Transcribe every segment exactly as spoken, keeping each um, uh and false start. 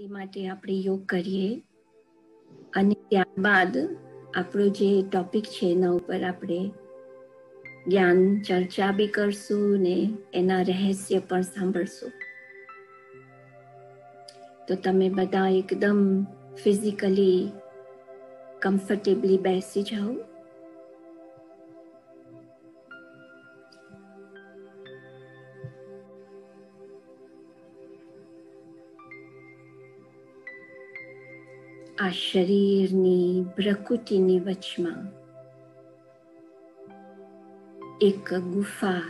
શાંતિ માટે આપણે યોગ કરીએ અને ત્યારબાદ આપણો જે ટોપિક છે એના ઉપર આપણે જ્ઞાન ચર્ચા બી કરશું ને એના રહસ્ય પણ સાંભળશું. તો તમે બધા એકદમ ફિઝિકલી કમ્ફર્ટેબલી બેસી જાઓ. આ શરીરની પ્રકૃતિની વચમાં એક ગુફા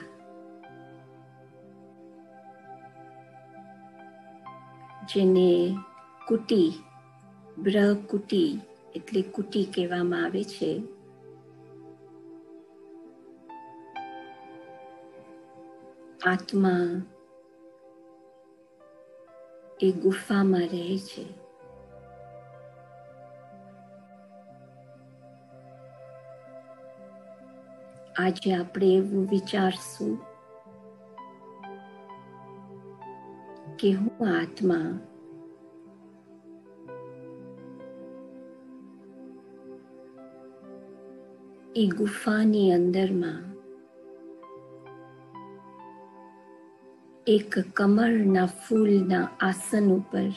જેને કુટી બ્રહ્કુટી એટલે કુટી કહેવામાં આવે છે. આત્મા એ ગુફામાં રહે છે. આજે આપણે એવું વિચારશું કે હું આત્મા એ ગુફાની અંદરમાં એક કમળના ફૂલના આસન ઉપર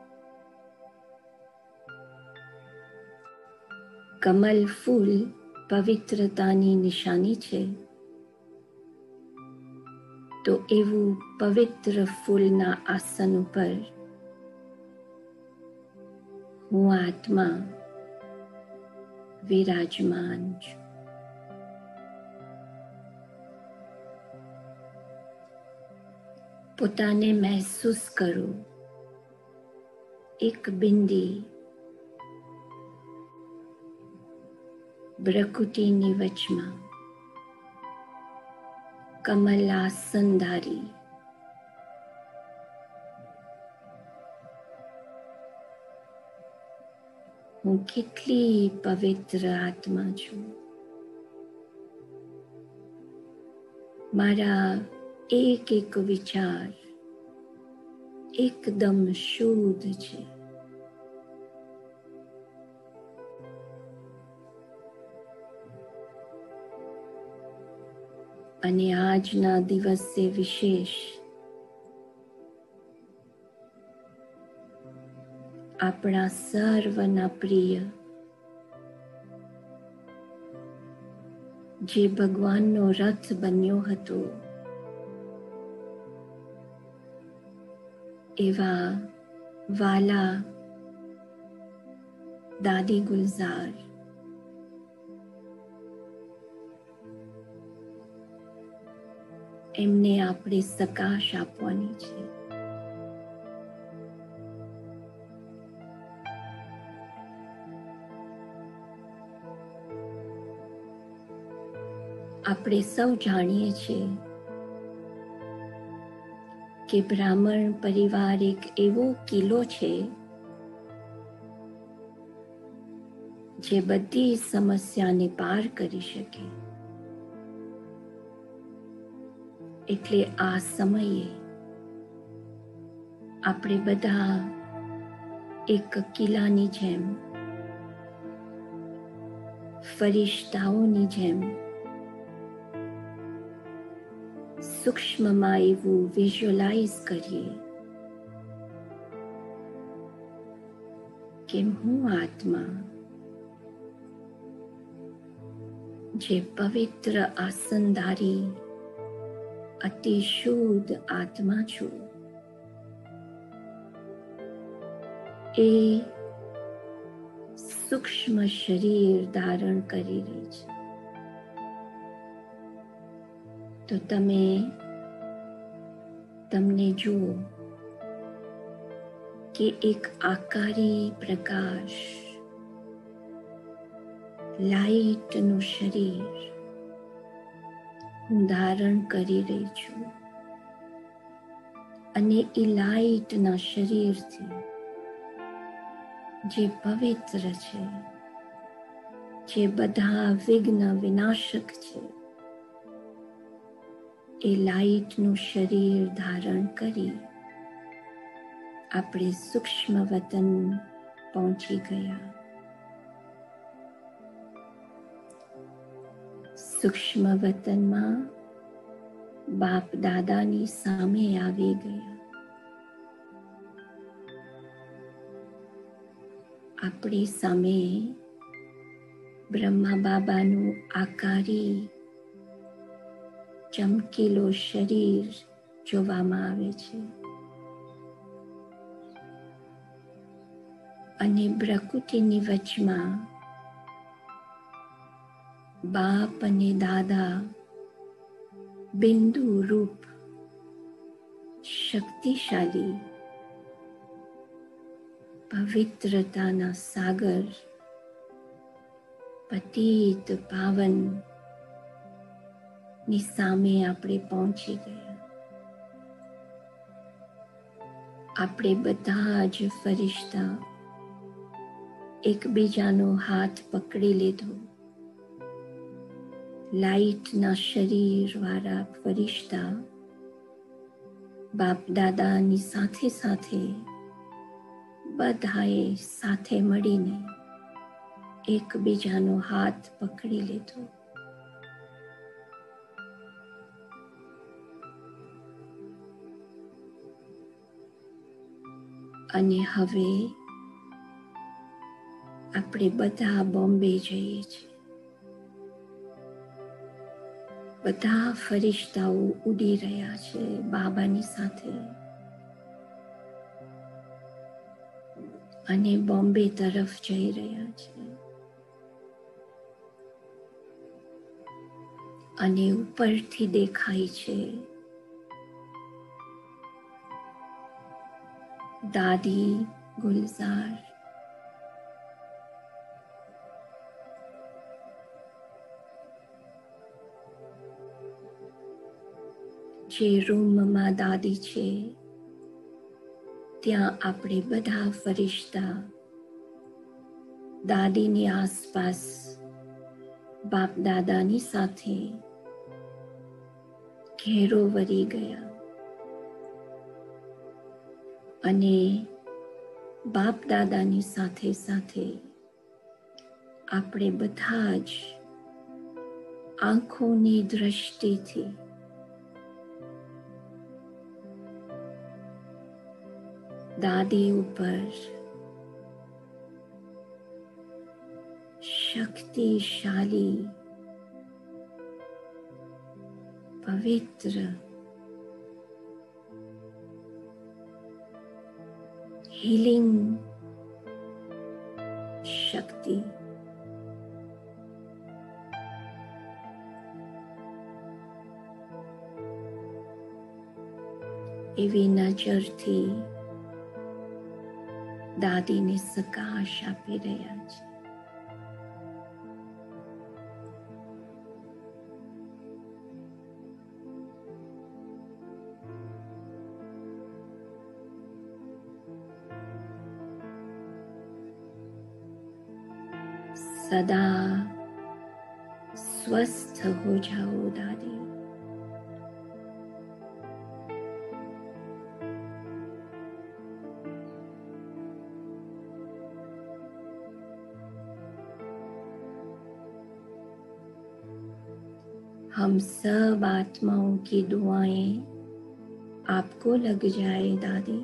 કમલ ફૂલ પવિત્રતાની નિશાની છે. તો એવું પવિત્ર ફૂલના આસન ઉપર હું આત્મા વિરાજમાન છું. પોતાને મહેસૂસ કરો એક બિંદી પ્રકૃતિની વચમાં કમલાસનધારી હું કેટલી પવિત્ર આત્મા છું. મારા એક એક વિચાર એકદમ શુદ્ધ છે. અને આજના દિવસે વિશેષ આપણા સર્વના પ્રિય જે ભગવાનનો રથ બન્યો હતો એવા વાલા દાદી ગુલઝાર એમને આપણે સકાશ આપવાની છે. આપણે સૌ જાણીએ છીએ કે બ્રાહ્મણ પરિવાર એક એવો કિલ્લો છે જે બધી સમસ્યાને પાર કરી શકે. એટલે આ સમયે આપણે બધા એક કિલ્લાની જેમ ફરિશ્તાઓની જેમ સૂક્ષ્મમાં એવું વિઝ્યુઅલાઇઝ કરીએ કે હું આત્મા જે પવિત્ર આસનધારી અતિ શુદ્ધ આત્મા છું. એ સૂક્ષ્મ શરીર ધારણ કરી રહી છે. તો તમે તમને જુઓ કે એક આકારી પ્રકાશ લાઈટનું શરીર હું ધારણ કરી રહી છું. અને એ લાઈટના શરીરથી જે પવિત્ર છે, જે બધા વિઘ્ન વિનાશક છે, એ લાઈટનું શરીર ધારણ કરી આપણે સૂક્ષ્મ વતન પહોંચી ગયા. સૂક્ષ્મ વતનમાં બાપ દાદાની સામે આવી ગયા. આપણી સામે બ્રહ્મા બાબાનું આકારી ચમકીલો શરીર જોવામાં આવે છે અને પ્રકૃતિની વચમાં બાપ અને દાદા બિંદુ રૂપ શક્તિશાળી પવિત્રતાના સાગર પતિત પાવન ની સામે આપણે પહોંચી ગયા. આપણે બધા જ ફરિશ્તા એકબીજાનો હાથ પકડી લીધો. લાઈટના શરીર વાળા ફરિશ્તા બાપ દાદાની સાથે સાથે બધાએ સાથે મળીને એકબીજાનો હાથ પકડી લીધો. અને હવે આપણે બધા બોમ્બે જઈએ છીએ. બધા ફરિશ્તાઓ ઉડી રહ્યા છે બાબાની સાથે અને બોમ્બે તરફ જઈ રહ્યા છે. અને ઉપરથી દેખાય છે દાદી ગુલઝાર, જે રૂમમાં દાદી છે ત્યાં આપણે બધા ફરિશ્તા દાદીની આસપાસ બાપ દાદાની સાથે ઘેરો વળી ગયા અને બાપ દાદાની સાથે સાથે આપણે બધા જ આંખોની દ્રષ્ટિથી દાદી ઉપર શક્તિશાળી પવિત્ર હીલિંગ શક્તિ એવી નજરથી દાદીને સકાશ આપી રહ્યા છે. सदा स्वस्थ हो जाओ दादी. हम सब आत्माओं की दुआएं आपको लग जाए दादी.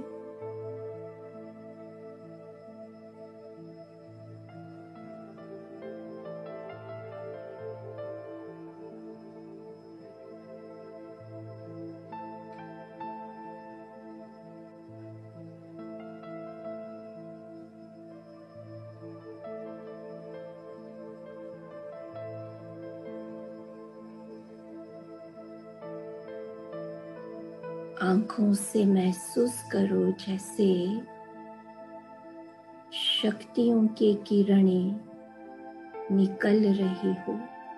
आंखों से महसूस करो जैसे शक्तियों की किरणें निकल रही हो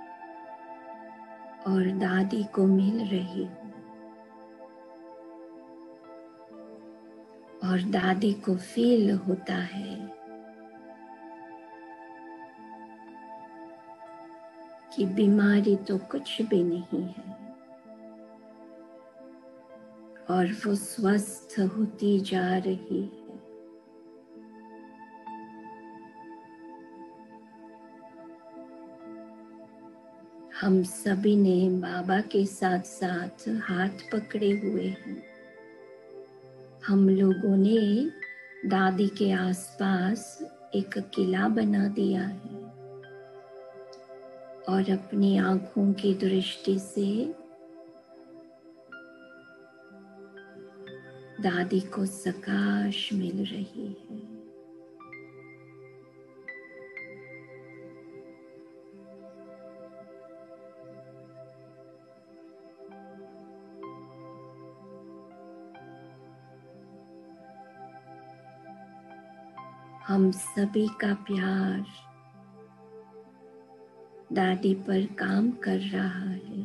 और दादी को मिल रही हो और दादी को फील होता है कि बीमारी तो कुछ भी नहीं है. और वो स्वस्थ होती जा रही है। हम सभी ने बाबा के साथ साथ हाथ पकड़े हुए हैं। हम लोगों ने दादी के आसपास एक किला बना दिया है और अपनी आंखों की दृष्टि से दादी को सकाश मिल रही है। हम सभी का प्यार दादी पर काम कर रहा है।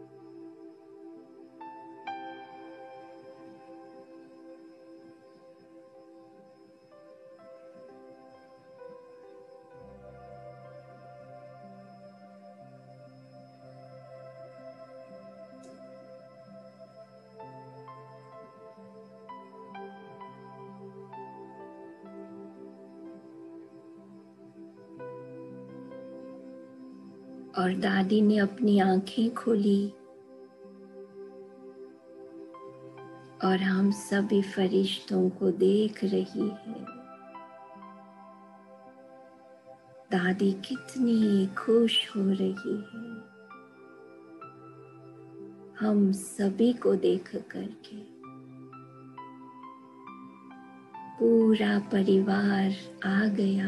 और दादी ने अपनी आंखें खोली और हम सभी फरिश्तों को देख रही है। दादी कितनी खुश हो रही है हम सभी को देख करके। पूरा परिवार आ गया।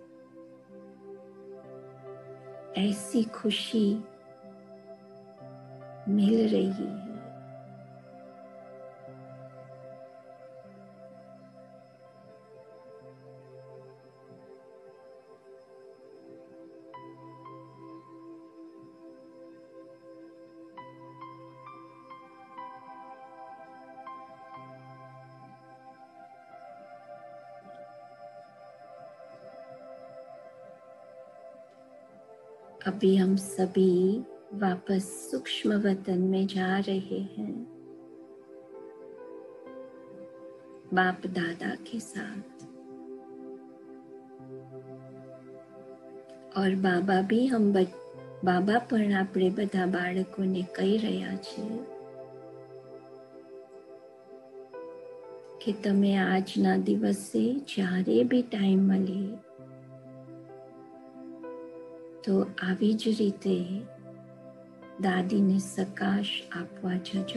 ऐसी खुशी मिल रही है। अभी हम सभी वापस सूक्ष्म वतन में जा रहे हैं बाप दादा के साथ। और बाबा भी हम बाबा પણ આપણે બધા બાળકોને કહી રહ્યા છે કે તમે આજના દિવસે જ્યારે બી ટાઈમ મળે તો આવી જ રીતે દાદીને સકાશ આપવા જજો।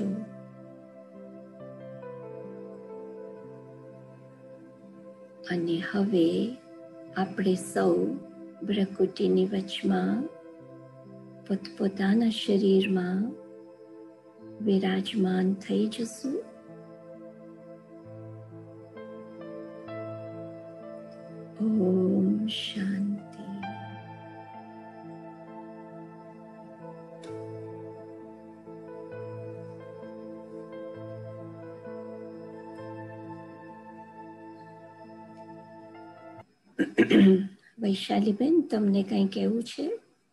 અને હવે આપણે સૌ ભ્રકુટીની વચમાં પોતપોતાના શરીરમાં વિરાજમાન થઈ જશું। ઓમ શાંતિ। વૈશાલીબેન, તમને કંઈ કહેવું છે?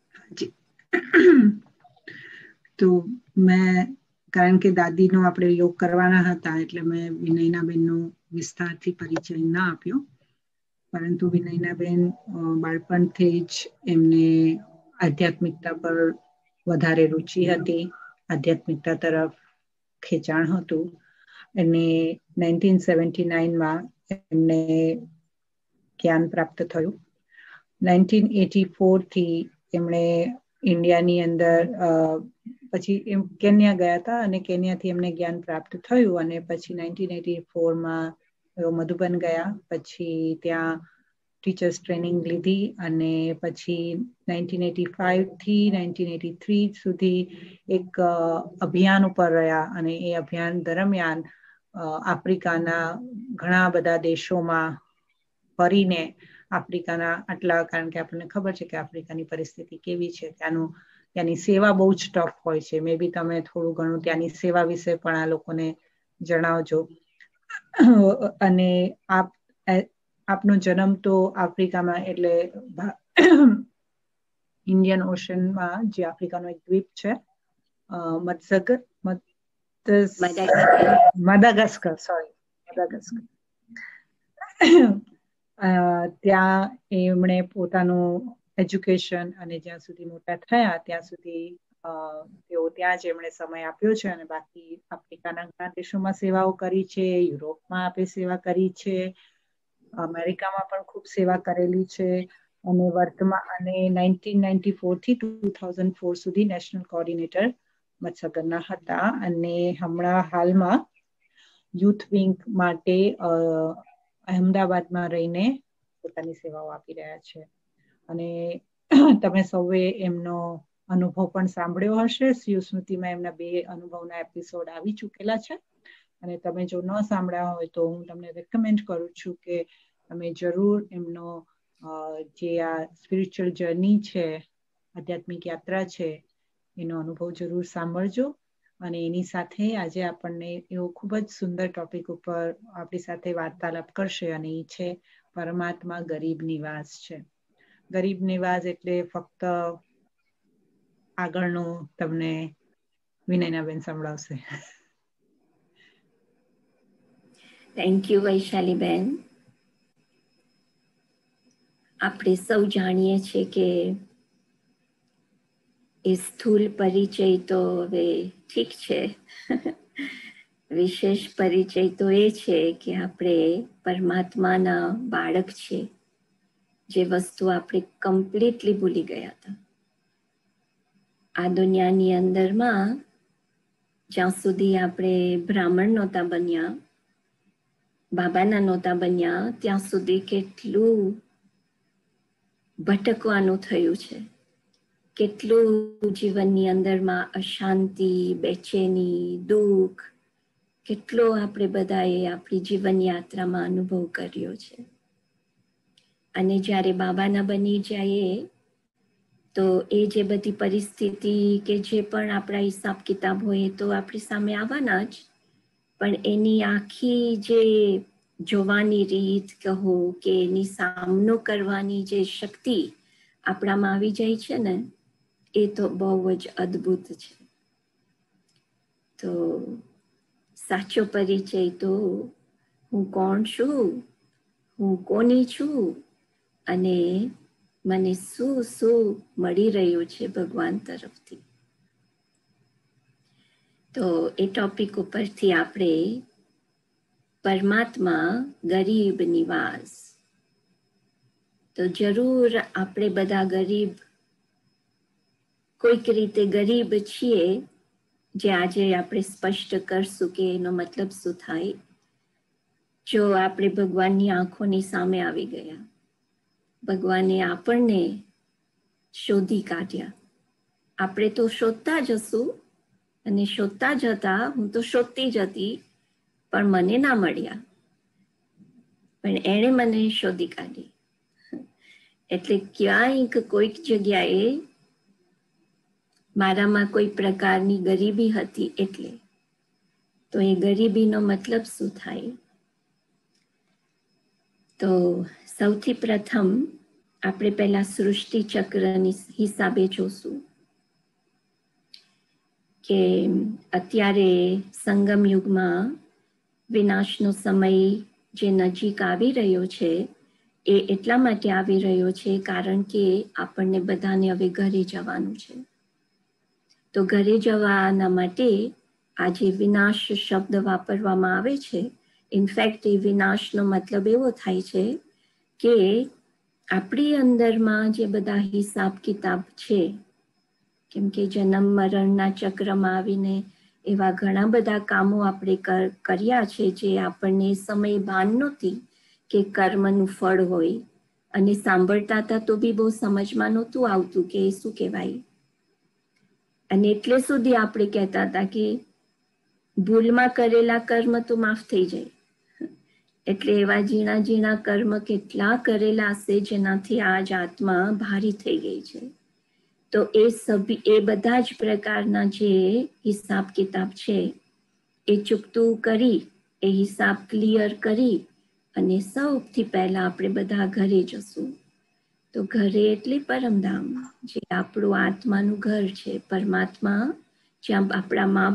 તો મેં કારણ કે દાદીનો આપણે યોગ કરવાના હતા એટલે મેં વિનયનાબેનનો વિસ્તારથી પરિચય ના આપ્યો, પરંતુ વિનયનાબેન બાળપણથી જ એમને આધ્યાત્મિકતા પર વધારે રુચિ હતી, આધ્યાત્મિકતા તરફ ખેંચાણ હતું અને નાઇન્ટીન સેવન્ટી નાઇનમાં એમને જ્ઞાન પ્રાપ્ત થયું। નાઇન્ટીન એટી ફોરથી એમણે ઇન્ડિયાની અંદર પછી એમ કેન્યા ગયા હતા અને કેન્યાથી એમને જ્ઞાન પ્રાપ્ત થયું અને પછી નાઇન્ટીન એટી ફોરમાં મધુબન ગયા, પછી ત્યાં ટીચર્સ ટ્રેનિંગ લીધી અને પછી નાઇન્ટીન એટી ફાઇવથી નાઇન્ટીન એટી થ્રી સુધી એક અભિયાન ઉપર રહ્યા અને એ અભિયાન દરમિયાન આફ્રિકાના ઘણા બધા દેશોમાં ફરીને આફ્રિકાના આટલા, કારણ કે આપણને ખબર છે કે આફ્રિકાની પરિસ્થિતિ કેવી છે, ત્યાંનું ત્યાંની સેવા બહુ જ ટફ હોય છે। મે બી તમે થોડું ઘણું ત્યાંની સેવા વિશે પણ આ લોકોને જણાવજો। અને આપ આપનો જન્મ તો આફ્રિકામાં એટલે ઇન્ડિયન ઓશનમાં જે આફ્રિકાનો એક દ્વીપ છે મત્સગર, મદાગાસ્કર સોરી મદાગાસ્કર ત્યાં એમણે પોતાનું એજ્યુકેશન અને જ્યાં સુધી મોટા થયા ત્યાં સુધી તેઓ ત્યાં જ એમણે સમય આપ્યો છે અને બાકી આફ્રિકાના ઘણા દેશોમાં સેવાઓ કરી છે, યુરોપમાં આપે સેવા કરી છે, અમેરિકામાં પણ ખૂબ સેવા કરેલી છે અને વર્તમાન અને નાઇન્ટીન નાઇન્ટી ફોર થી ટુ થાઉઝન્ડ ફોર સુધી નેશનલ કોઓર્ડિનેટર મત્સ્યગરના હતા અને હમણાં હાલમાં યુથ વિંગ માટે અહેમદાબાદમાં રહીને પોતાની સેવાઓ આપી રહ્યા છે. અને તમે સૌએ એમનો અનુભવ પણ સાંભળ્યો હશે. સ્મૃતિમાં એમના બે અનુભવના એપિસોડ આવી ચૂકેલા છે અને તમે જો ન સાંભળ્યા હોય તો હું તમને રેકમેન્ડ કરું છું કે તમે જરૂર એમનો જે આ સ્પિરિચ્યુઅલ જર્ની છે, આધ્યાત્મિક યાત્રા છે, એનો અનુભવ જરૂર સાંભળજો. અને એની સાથે આજે આપણને એવો ખૂબ જ સુંદર ટોપિક ઉપર આપણી સાથે વાર્તાલાપ કરશે અને એ છે પરમાત્મા ગરીબ નિવાસ છે. ગરીબ નિવાસ એટલે ફક્ત આગળનું તમને વિનયનાબેન સંભળાવશે. થેન્ક યુ વૈશાલીબેન. આપણે સૌ જાણીએ છીએ કે એ સ્થૂલ પરિચય તો હવે ઠીક છે, વિશેષ પરિચય તો એ છે કે આપણે પરમાત્માના બાળક છે, જે વસ્તુ આપણે કમ્પ્લીટલી ભૂલી ગયા હતા. આ દુનિયાની અંદરમાં જ્યાં સુધી આપણે બ્રાહ્મણ નહોતા બન્યા, બાબાના નહોતા બન્યા, ત્યાં સુધી કેટલું ભટકવાનું થયું છે, કેટલું જીવનની અંદરમાં અશાંતિ, બેચેની, દુઃખ, કેટલો આપણે બધાએ આપણી જીવન યાત્રામાં અનુભવ કર્યો છે. અને જ્યારે બાબાના બની જાય તો એ જે બધી પરિસ્થિતિ કે જે પણ આપણા હિસાબ કિતાબ હોય તો આપણી સામે આવવાના જ, પણ એની આખી જે જોવાની રીત કહો કે એની સામનો કરવાની જે શક્તિ આપણામાં આવી જાય છે ને, એ તો બહુ જ અદ્ભુત છે. તો સાચો પરિચય તો હું કોણ છું, હું કોની છું અને મને શું શું મળી રહ્યું છે ભગવાન તરફથી. તો એ ટોપિક ઉપરથી આપણે પરમાત્મા ગરીબ નિવાસ, તો જરૂર આપણે બધા ગરીબ, કોઈક રીતે ગરીબ છીએ, જે આજે આપણે સ્પષ્ટ કરશું કે એનો મતલબ શું થાય. જો આપણે ભગવાનની આંખોની સામે આવી ગયા, ભગવાને આપણને શોધી કાઢ્યા, આપણે તો શોધતા જશું અને શોધતા જતા હું તો શોધતી જતી, પણ મને ના મળ્યા, પણ એણે મને શોધી કાઢી. એટલે ક્યાંક કોઈક જગ્યાએ મારામાં કોઈ પ્રકારની ગરીબી હતી, એટલે તો એ ગરીબીનો મતલબ શું થાય. તો સૌથી પ્રથમ આપણે પહેલા સૃષ્ટિ ચક્રની હિસાબે જોશું કે અત્યારે સંગમ યુગમાં વિનાશનો સમય જે નજીક આવી રહ્યો છે, એ એટલા માટે આવી રહ્યો છે કારણ કે આપણને બધાને હવે ઘરે જવાનું છે. તો ઘરે જવાના માટે આજે વિનાશ શબ્દ વાપરવામાં આવે છે. ઇનફેક્ટ એ વિનાશનો મતલબ એવો થાય છે કે આપણી અંદરમાં જે બધા હિસાબ કિતાબ છે, કેમ કે જન્મ મરણના ચક્રમાં આવીને એવા ઘણા બધા કામો આપણે કર્યા છે જે આપણને સમય ભાન નહોતી કે કર્મનું ફળ હોય, અને સાંભળતા હતા તો બી બહુ સમજમાં નહોતું આવતું કે શું કહેવાય. અને એટલે સુધી આપણે કહેતા હતા કે ભૂલમાં કરેલા કર્મ તો માફ થઈ જાય. એટલે એવા ઝીણા ઝીણા કર્મ કેટલા કરેલા હશે જેનાથી આજ આત્મા ભારી થઈ ગઈ છે. તો એ સભી એ બધા જ પ્રકારના જે હિસાબ કિતાબ છે એ ચૂકતું કરી, એ હિસાબ ક્લિયર કરી અને સૌથી પહેલા આપણે બધા ઘરે જશું. તો ઘરે એટલે પરમધામ, જે આપણું આત્માનું ઘર છે, પરમાત્મા જ્યાં આપણા મા બાપ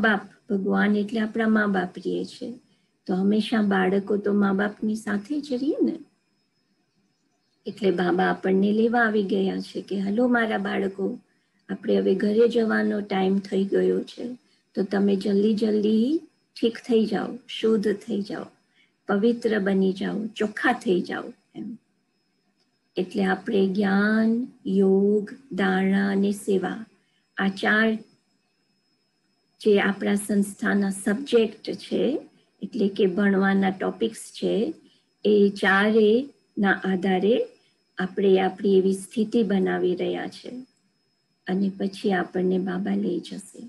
ભગવાન એટલે આપણા મા બાપ રહીએ છે, તો હંમેશા બાળકો તો મા બાપની સાથે જ રહીએ ને. એટલે બાબા આપણને લેવા આવી ગયા છે કે હલો મારા બાળકો, આપણે હવે ઘરે જવાનો ટાઈમ થઈ ગયો છે, તો તમે જલ્દી જલ્દી ઠીક થઈ જાઓ, શુદ્ધ થઈ જાઓ, પવિત્ર બની જાઓ, ચોખ્ખા થઈ જાઓ એમ. એટલે આપણે જ્ઞાન, યોગ, ધારણા અને સેવા, આ ચાર જે આપણા સંસ્થાના સબ્જેક્ટ છે, એટલે કે ભણવાના ટોપિક્સ છે, એ ચારે ના આધારે આપણે આપણી એવી સ્થિતિ બનાવી રહ્યા છે, અને પછી આપણને બાબા લઈ જશે.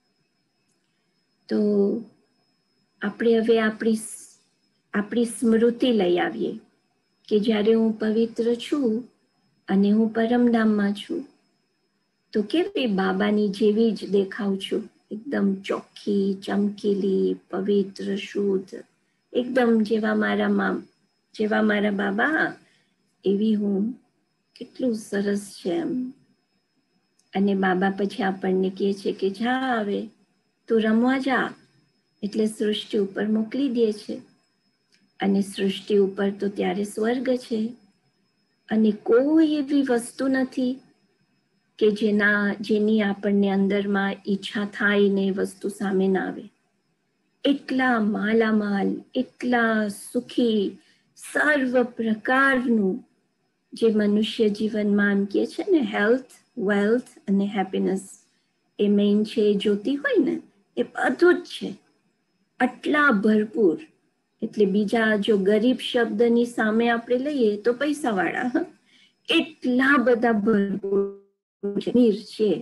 તો આપણે હવે આપણી આપણી સ્મૃતિ લઈ આવીએ કે જ્યારે હું પવિત્ર છું અને હું પરમધામમાં છું, તો કેવી બાબાની જેવી જ દેખાઉં છું, એકદમ ચોખ્ખી, ચમકીલી, પવિત્ર, શુદ્ધ, એકદમ જેવા મારા મા જેવા મારા બાબા એવી હું. કેટલું સરસ છે એમ. અને બાબા પછી આપણને કહે છે કે જા આવે તું રમવા જા, એટલે સૃષ્ટિ ઉપર મોકલી દે છે. અને સૃષ્ટિ ઉપર તો ત્યારે સ્વર્ગ છે, અને કોઈ એવી વસ્તુ નથી કે જેના જેની આપણને અંદરમાં ઈચ્છા થાય ને વસ્તુ સામે ના આવે. એટલા માલામાલ, એટલા સુખી, સર્વ પ્રકારનું જે મનુષ્ય જીવનમાં એમ કે છે ને હેલ્થ, વેલ્થ અને હેપીનેસ, એ મેઇન છે, જોતી હોય ને એ બધું જ છે, આટલા ભરપૂર. એટલે બીજા જો ગરીબ શબ્દની સામે આપણે લઈએ તો પૈસા વાળા, એટલા બધા ભરપૂર છે.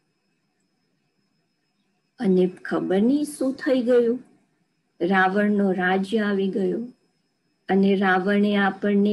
અને ખબર નહીં શું થઈ ગયું, રાવણનો રાજ્ય આવી ગયો, અને રાવણે આપણને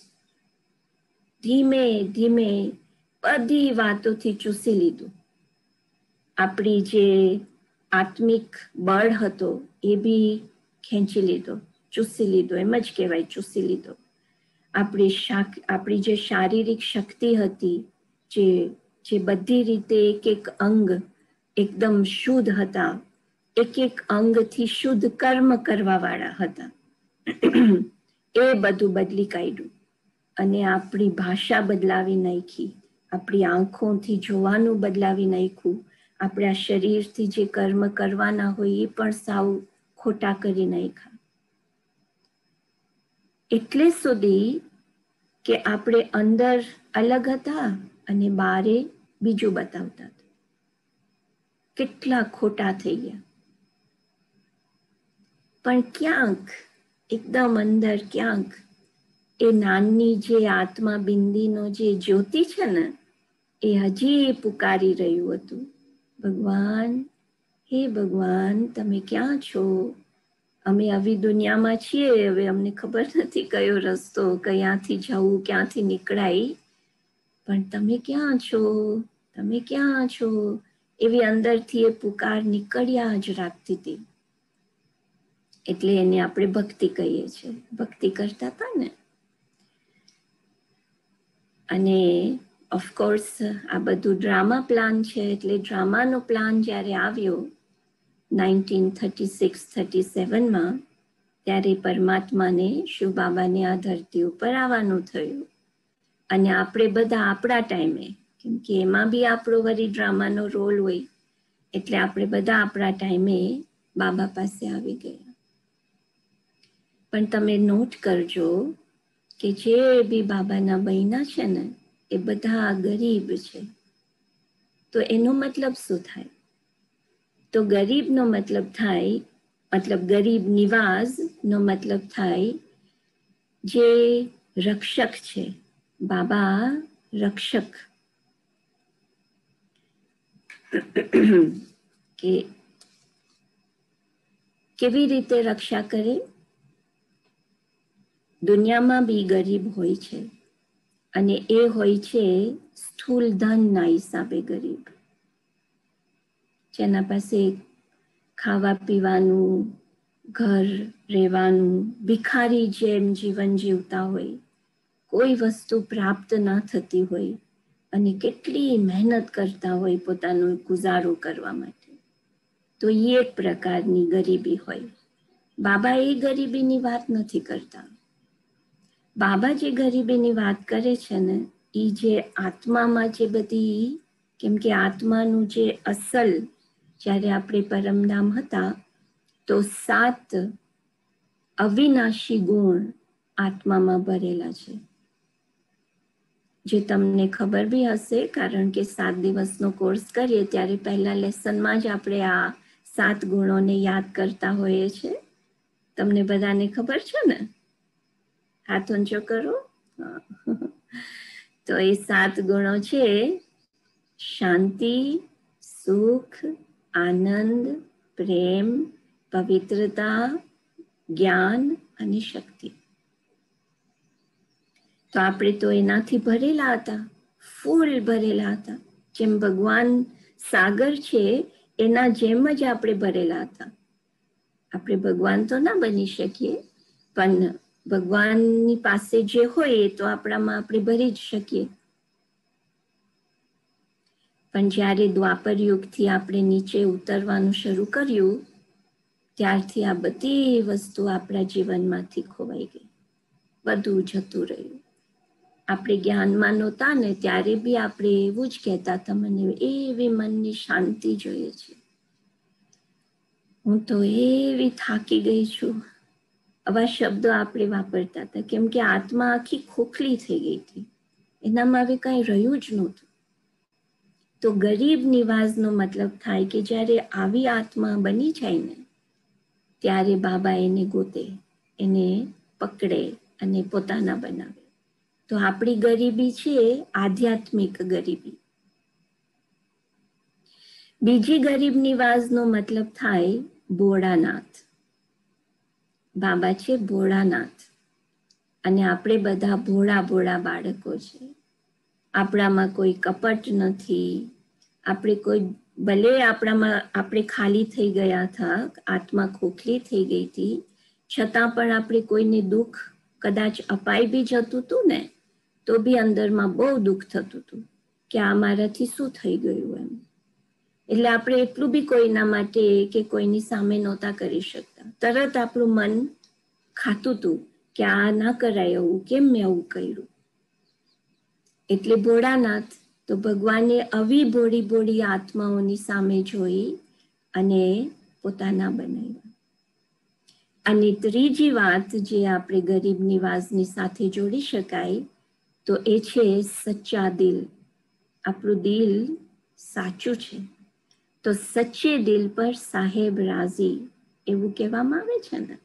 ધીમે ધીમે બધી વાતોથી ચૂસી લીધું. આપણી જે આત્મિક બળ હતો એ બી ખેંચી લીધો, ચૂસી લીધો, એમ જ કહેવાય, ચૂસી લીધો. આપણી શાક આપણી જે શારીરિક શક્તિ હતી, જે જે બધી રીતે એક એક અંગ એકદમ શુદ્ધ હતા, એક એક અંગથી શુદ્ધ કર્મ કરવા વાળા હતા, એ બધું બદલી કાઢ્યું. અને આપણી ભાષા બદલાવી નાખી, આપણી આંખોથી જોવાનું બદલાવી નાખ્યું, આપણા શરીરથી જે કર્મ કરવાના હોય એ પણ સાવ ખોટા કરી નાખ્યા. એટલે સુધી કે આપણે અંદર અલગ હતા અને બારે બીજું બતાવતા હતા. કેટલા ખોટા થઈ ગયા. પણ ક્યાંક એકદમ અંદર ક્યાંક એ નાનની જે આત્મા બિંદીનો જે જ્યોતિ છે ને, એ હજી પુકારી રહ્યું હતું, ભગવાન, હે ભગવાન, તમે ક્યાં છો? અમે આવી દુનિયામાં છીએ, હવે અમને ખબર નથી કયો રસ્તો, કયાંથી જવું, ક્યાંથી નીકળાય, પણ તમે ક્યાં છો? તમે ક્યાં છો? એવી અંદરથી એ પુકાર નીકળ્યા જ રાખતી હતી. એટલે એને આપણે ભક્તિ કહીએ છીએ, ભક્તિ કરતા હતા ને. અને ઓફકોર્સ આ બધું ડ્રામા પ્લાન છે, એટલે ડ્રામાનો પ્લાન જ્યારે આવ્યો નાઇન્ટીન થર્ટી સિક્સ થર્ટી સેવનમાં, ત્યારે પરમાત્માને શિવ બાબાને આ ધરતી ઉપર આવવાનું થયું. અને આપણે બધા આપણા ટાઈમે, કેમ કે એમાં બી આપણો વળી ડ્રામાનો રોલ હોય, એટલે આપણે બધા આપણા ટાઈમે બાબા પાસે આવી ગયા. પણ તમે નોટ કરજો કે જે બી બાબાના બહેના છે ને, એ બધા ગરીબ છે. તો એનો મતલબ શું થાય? તો ગરીબનો મતલબ થાય, મતલબ ગરીબ નિવાઝ નો મતલબ થાય જે રક્ષક છે. બાબા રક્ષક. કે કેવી રીતે રક્ષા કરે? દુનિયામાં બી ગરીબ હોય છે, અને એ હોય છે સ્થૂલ ધનના હિસાબે ગરીબ, જેના પાસે ખાવા પીવાનું, ઘર રહેવાનું, ભિખારી જેમ જીવન જીવતા હોય, કોઈ વસ્તુ પ્રાપ્ત ના થતી હોય, અને કેટલી મહેનત કરતા હોય પોતાનો ગુજારો કરવા માટે. તો એ એક પ્રકારની ગરીબી હોય. બાબા એ ગરીબીની વાત નથી કરતા. બાબા જે ગરીબીની વાત કરે છે ને, એ જે આત્મામાં જે બધી, કેમ કે આત્માનું જે અસલ, જ્યારે આપણે પરમધામ હતા તો સાત અવિનાશી ગુણ આત્મામાં ભરેલા છે, જે તમને ખબર બી હશે, કારણ કે સાત દિવસનો કોર્સ કરીએ ત્યારે પહેલા લેસનમાં જ આપણે આ સાત ગુણોને યાદ કરતા હોઈએ છીએ. તમને બધાને ખબર છે ને? હાથ ઊંચો કરો. તો એ સાત ગુણો છે: શાંતિ, સુખ, આનંદ, પ્રેમ, પવિત્રતા, જ્ઞાન અને શક્તિ. તો આપણે તો એનાથી ભરેલા હતા, ફૂલ ભરેલા હતા. જેમ ભગવાન સાગર છે એના જેમ જ આપણે ભરેલા હતા. આપણે ભગવાન તો ના બની શકીએ, પણ ભગવાનની પાસે જે હોય એ તો આપણામાં આપણે ભરી જ શકીએ. પણ જ્યારે દ્વાપર યુગથી આપણે નીચે ઉતરવાનું શરૂ કર્યું, ત્યારથી આ બધી વસ્તુ આપણા જીવનમાંથી ખોવાઈ ગઈ, બધું જતું રહ્યું. આપણે જ્ઞાનમાં નહોતા ને ત્યારે બી આપણે એવું જ કહેતા હતા, મને એવી મનની શાંતિ જોઈએ છે, હું તો એવી થાકી ગઈ છું. આવા શબ્દો આપણે વાપરતા હતા, કેમ કે આત્મા આખી ખોખલી થઈ ગઈ હતી, એનામાં હવે કંઈ રહ્યું જ નહોતું. તો ગરીબ નિવાસનો મતલબ થાય કે જ્યારે આવી આત્મા બની જાય ને, ત્યારે બાબા એને ગોતે, એને પકડે અને પોતાના બનાવે. તો આપણી ગરીબી છે આધ્યાત્મિક ગરીબી. બીજી ગરીબ નિવાસનો મતલબ થાય ભોળાનાથ. બાબા છે ભોળાનાથ, અને આપણે બધા ભોળા ભોળા બાળકો છે. આપણામાં કોઈ કપટ નથી. આપણે કોઈ ભલે આપણામાં આપણે ખાલી થઈ ગયા હતા, આત્મા ખોખલી થઈ ગઈ હતી, છતાં પણ આપણે કોઈને દુઃખ કદાચ અપાઈ બી જતું હતું ને, તો બી અંદરમાં બહુ દુઃખ થતું હતું કે આ મારાથી શું થઈ ગયું એમ. એટલે આપણે એટલું બી કોઈના માટે કે કોઈની સામે નહોતા કરી શકતા. તરત આપણું મન ખાતું હતું કે આ ના કરાય, એવું કેમ મેં આવું કર્યું. એટલે ભોળાનાથ, તો ભગવાને આવી ભોળી ભોળી આત્માઓની સામે જોઈ અને પોતાના બનાવ્યા. અને ત્રીજી વાત જે આપણે ગરીબ નિવાસની સાથે જોડી શકાય, તો એ છે સચ્ચા દિલ. આપણું દિલ સાચું છે, તો સચ્ચે દિલ પર સાહેબ રાજી, એવું કહેવામાં આવે છે ને.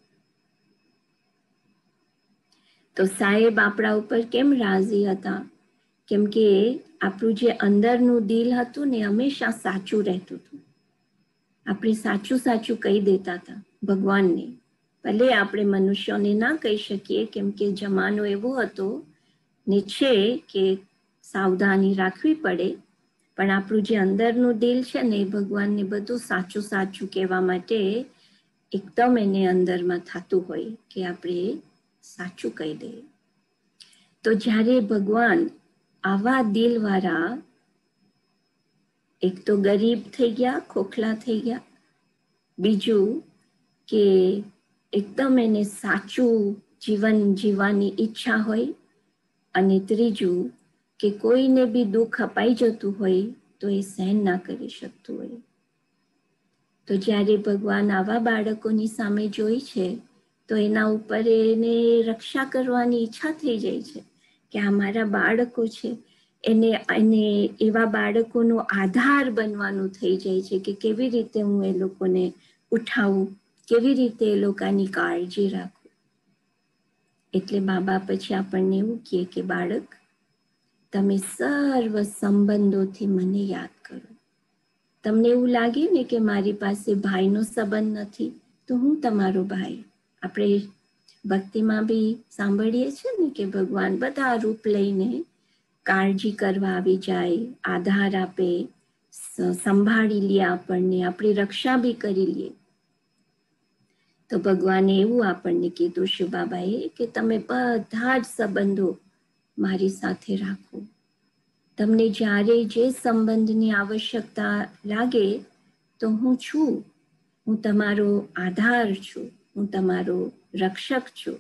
તો સાહેબ આપણા ઉપર કેમ રાજી હતા? કેમ કે આપણું જે અંદરનું દિલ હતું ને, હંમેશા સાચું રહેતું હતું. આપણે સાચું સાચું કહી દેતા હતા ભગવાનને. ભલે આપણે મનુષ્યોને ના કહી શકીએ, કેમ કે જમાનો એવો હતો ને છે કે સાવધાની રાખવી પડે, પણ આપણું જે અંદરનું દિલ છે ને, એ ભગવાનને બધું સાચું સાચું કહેવા માટે એકદમ એને અંદરમાં થતું હોય કે આપણે સાચું કહી દઈએ. તો જ્યારે ભગવાન આવા દિલવાળા, એક તો ગરીબ થઈ ગયા, ખોખલા થઈ ગયા, બીજું કે એકદમ એને સાચું જીવન જીવવાની ઈચ્છા હોય, અને ત્રીજું કે કોઈને બી દુઃખ અપાઈ જતું હોય તો એ સહન ના કરી શકતું હોય. તો જ્યારે ભગવાન આવા બાળકોની સામે જોઈ છે, તો એના ઉપર એને રક્ષા કરવાની ઈચ્છા થઈ જાય છે કે આ મારા બાળકો છે, એને એને એવા બાળકોનો આધાર બનવાનું થઈ જાય છે કે કેવી રીતે હું એ લોકોને ઉઠાવું, કેવી રીતે એ લોકોની કાળજી રાખું. એટલે બાબા પછી આપણને એવું કહે કે બાળક, તમે સર્વ સંબંધોથી મને યાદ કરો. તમને એવું લાગે ને કે મારી પાસે ભાઈનો સંબંધ નથી, તો હું તમારો ભાઈ. આપણે ભક્તિમાં બી સાંભળીએ છીએ ને કે ભગવાન બધા રૂપ લઈને કાળજી કરવા આવી જાય, આધાર આપે, સંભાળી લે આપણને, આપણી રક્ષા બી કરી લે. તો ભગવાને એવું આપણને કીધું શિવ બાબાએ કે તમે બધા જ સંબંધો મારી સાથે રાખો. તમને જ્યારે જે સંબંધની આવશ્યકતા લાગે તો હું છું, હું તમારો આધાર છું, હું તમારો રક્ષક છું.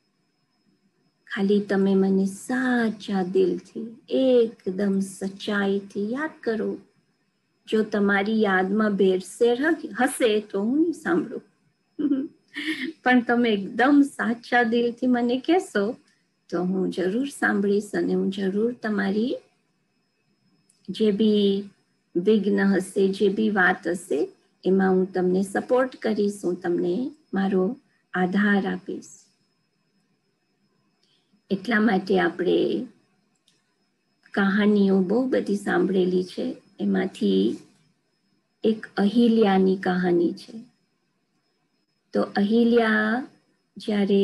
ખાલી તમે મને સાચા દિલથી, એકદમ સચ્ચાઈથી યાદ કરો. જો તમારી યાદમાં ભેરસેર હશે તો હું નહીં સાંભળું, પણ તમે એકદમ સાચા દિલથી મને કહેશો તો હું જરૂર સાંભળીશ, અને હું જરૂર તમારી જે બી વિઘ્ન હશે, જે બી વાત હશે, એમાં હું તમને સપોર્ટ કરીશ, હું તમને મારો આધાર આપીશ. એટલા માટે આપણે કહાનીઓ બહુ બધી સાંભળેલી છે. એમાંથી એક અહિલ્યાની કહાની છે. તો અહિલ્યા જ્યારે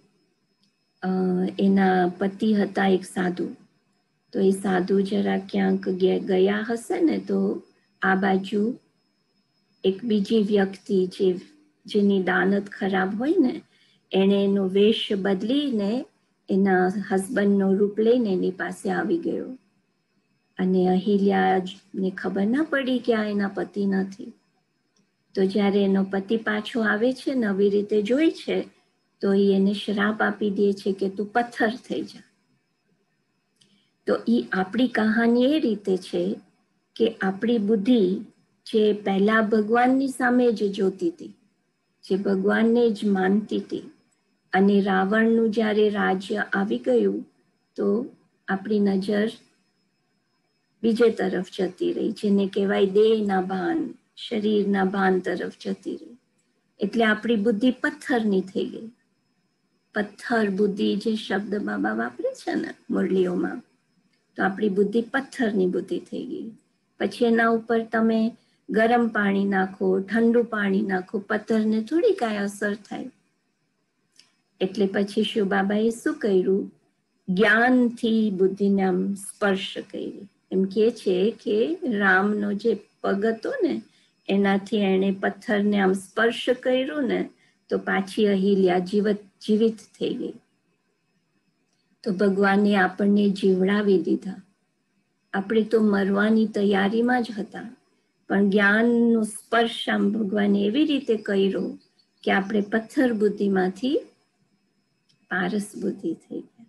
એના પતિ હતા એક સાધુ, તો એ સાધુ જરા ક્યાંક ગયા હશે ને, તો આ બાજુ એક બીજી વ્યક્તિ જે જેની દાનત ખરાબ હોય ને, એણે એનો વેશ બદલીને એના હસબન્ડનો રૂપ લઈને એની પાસે આવી ગયો. અને અહિલ્યાને ખબર ના પડી કે આ એના પતિ નથી. તો જ્યારે એનો પતિ પાછો આવે છે, નવી રીતે જોઈ છે, તો એ એને શ્રાપ આપી દે છે કે તું પથ્થર થઈ જા. તો એ આપણી કહાની એ રીતે છે કે આપણી બુદ્ધિ જે પહેલા ભગવાનની સામે જ જોતી હતી, જે ભગવાનને જ માનતી હતી, અને રાવણનું જ્યારે રાજ્ય આવી ગયું તો આપણી નજર બીજે તરફ જતી રહી, જેને કહેવાય દેહના ભાન, શરીરના ભાન તરફ જતી રહી. એટલે આપણી બુદ્ધિ પથ્થરની થઈ ગઈ. પથ્થર બુદ્ધિ જે શબ્દ બાબા વાપરે છે ને મુરલીઓમાં, તો આપણી બુદ્ધિ પથ્થરની બુદ્ધિ થઈ ગઈ. પછી એના ઉપર તમે ગરમ પાણી નાખો, ઠંડુ પાણી નાખો, પથ્થરને થોડી કાંઈ અસર થાય. એટલે પછી શિવ બાબાએ શું કર્યું? જ્ઞાનથી બુદ્ધિને આમ સ્પર્શ કરી. એમ કહે છે કે રામનો જે પગ હતો ને, એનાથી એણે પથ્થરને આમ સ્પર્શ કર્યું ને, તો પાછી અહિલ્યા જીવત જીવિત થઈ ગઈ. તો ભગવાને આપણને જીવડાવી દીધા. આપણે તો મરવાની તૈયારીમાં જ હતા, પણ જ્ઞાનનો સ્પર્શ આમ ભગવાને એવી રીતે કર્યો કે આપણે પથ્થર બુદ્ધિમાંથી પારસ બુદ્ધિ થઈ ગયા.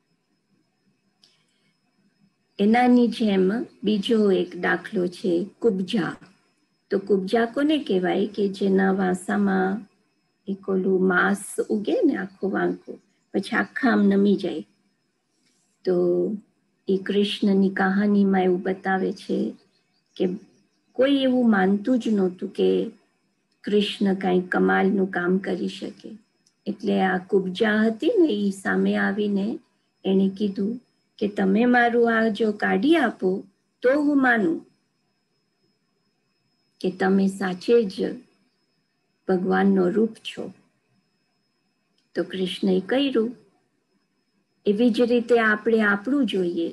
એનાની જેમ બીજો એક દાખલો છે કુબજા. તો કુબજા કોને કહેવાય? કે જેના વાસામાં એક ઓલું માંસ ઉગે ને, આખું વાંકું, પછી આખા આમ નમી જાય. તો એ કૃષ્ણની કહાનીમાં એવું બતાવે છે કે કોઈ એવું માનતું જ નહોતું કે કૃષ્ણ કાંઈ કમાલનું કામ કરી શકે. એટલે આ કુબજા હતી ને, એ સામે આવીને એણે કીધું કે તમે મારું આ જો કાઢી આપો તો હું માનું કે તમે સાચે જ ભગવાનનો રૂપ છો. તો કૃષ્ણએ કર્યું. એવી જ રીતે આપણે આપણું જોઈએ.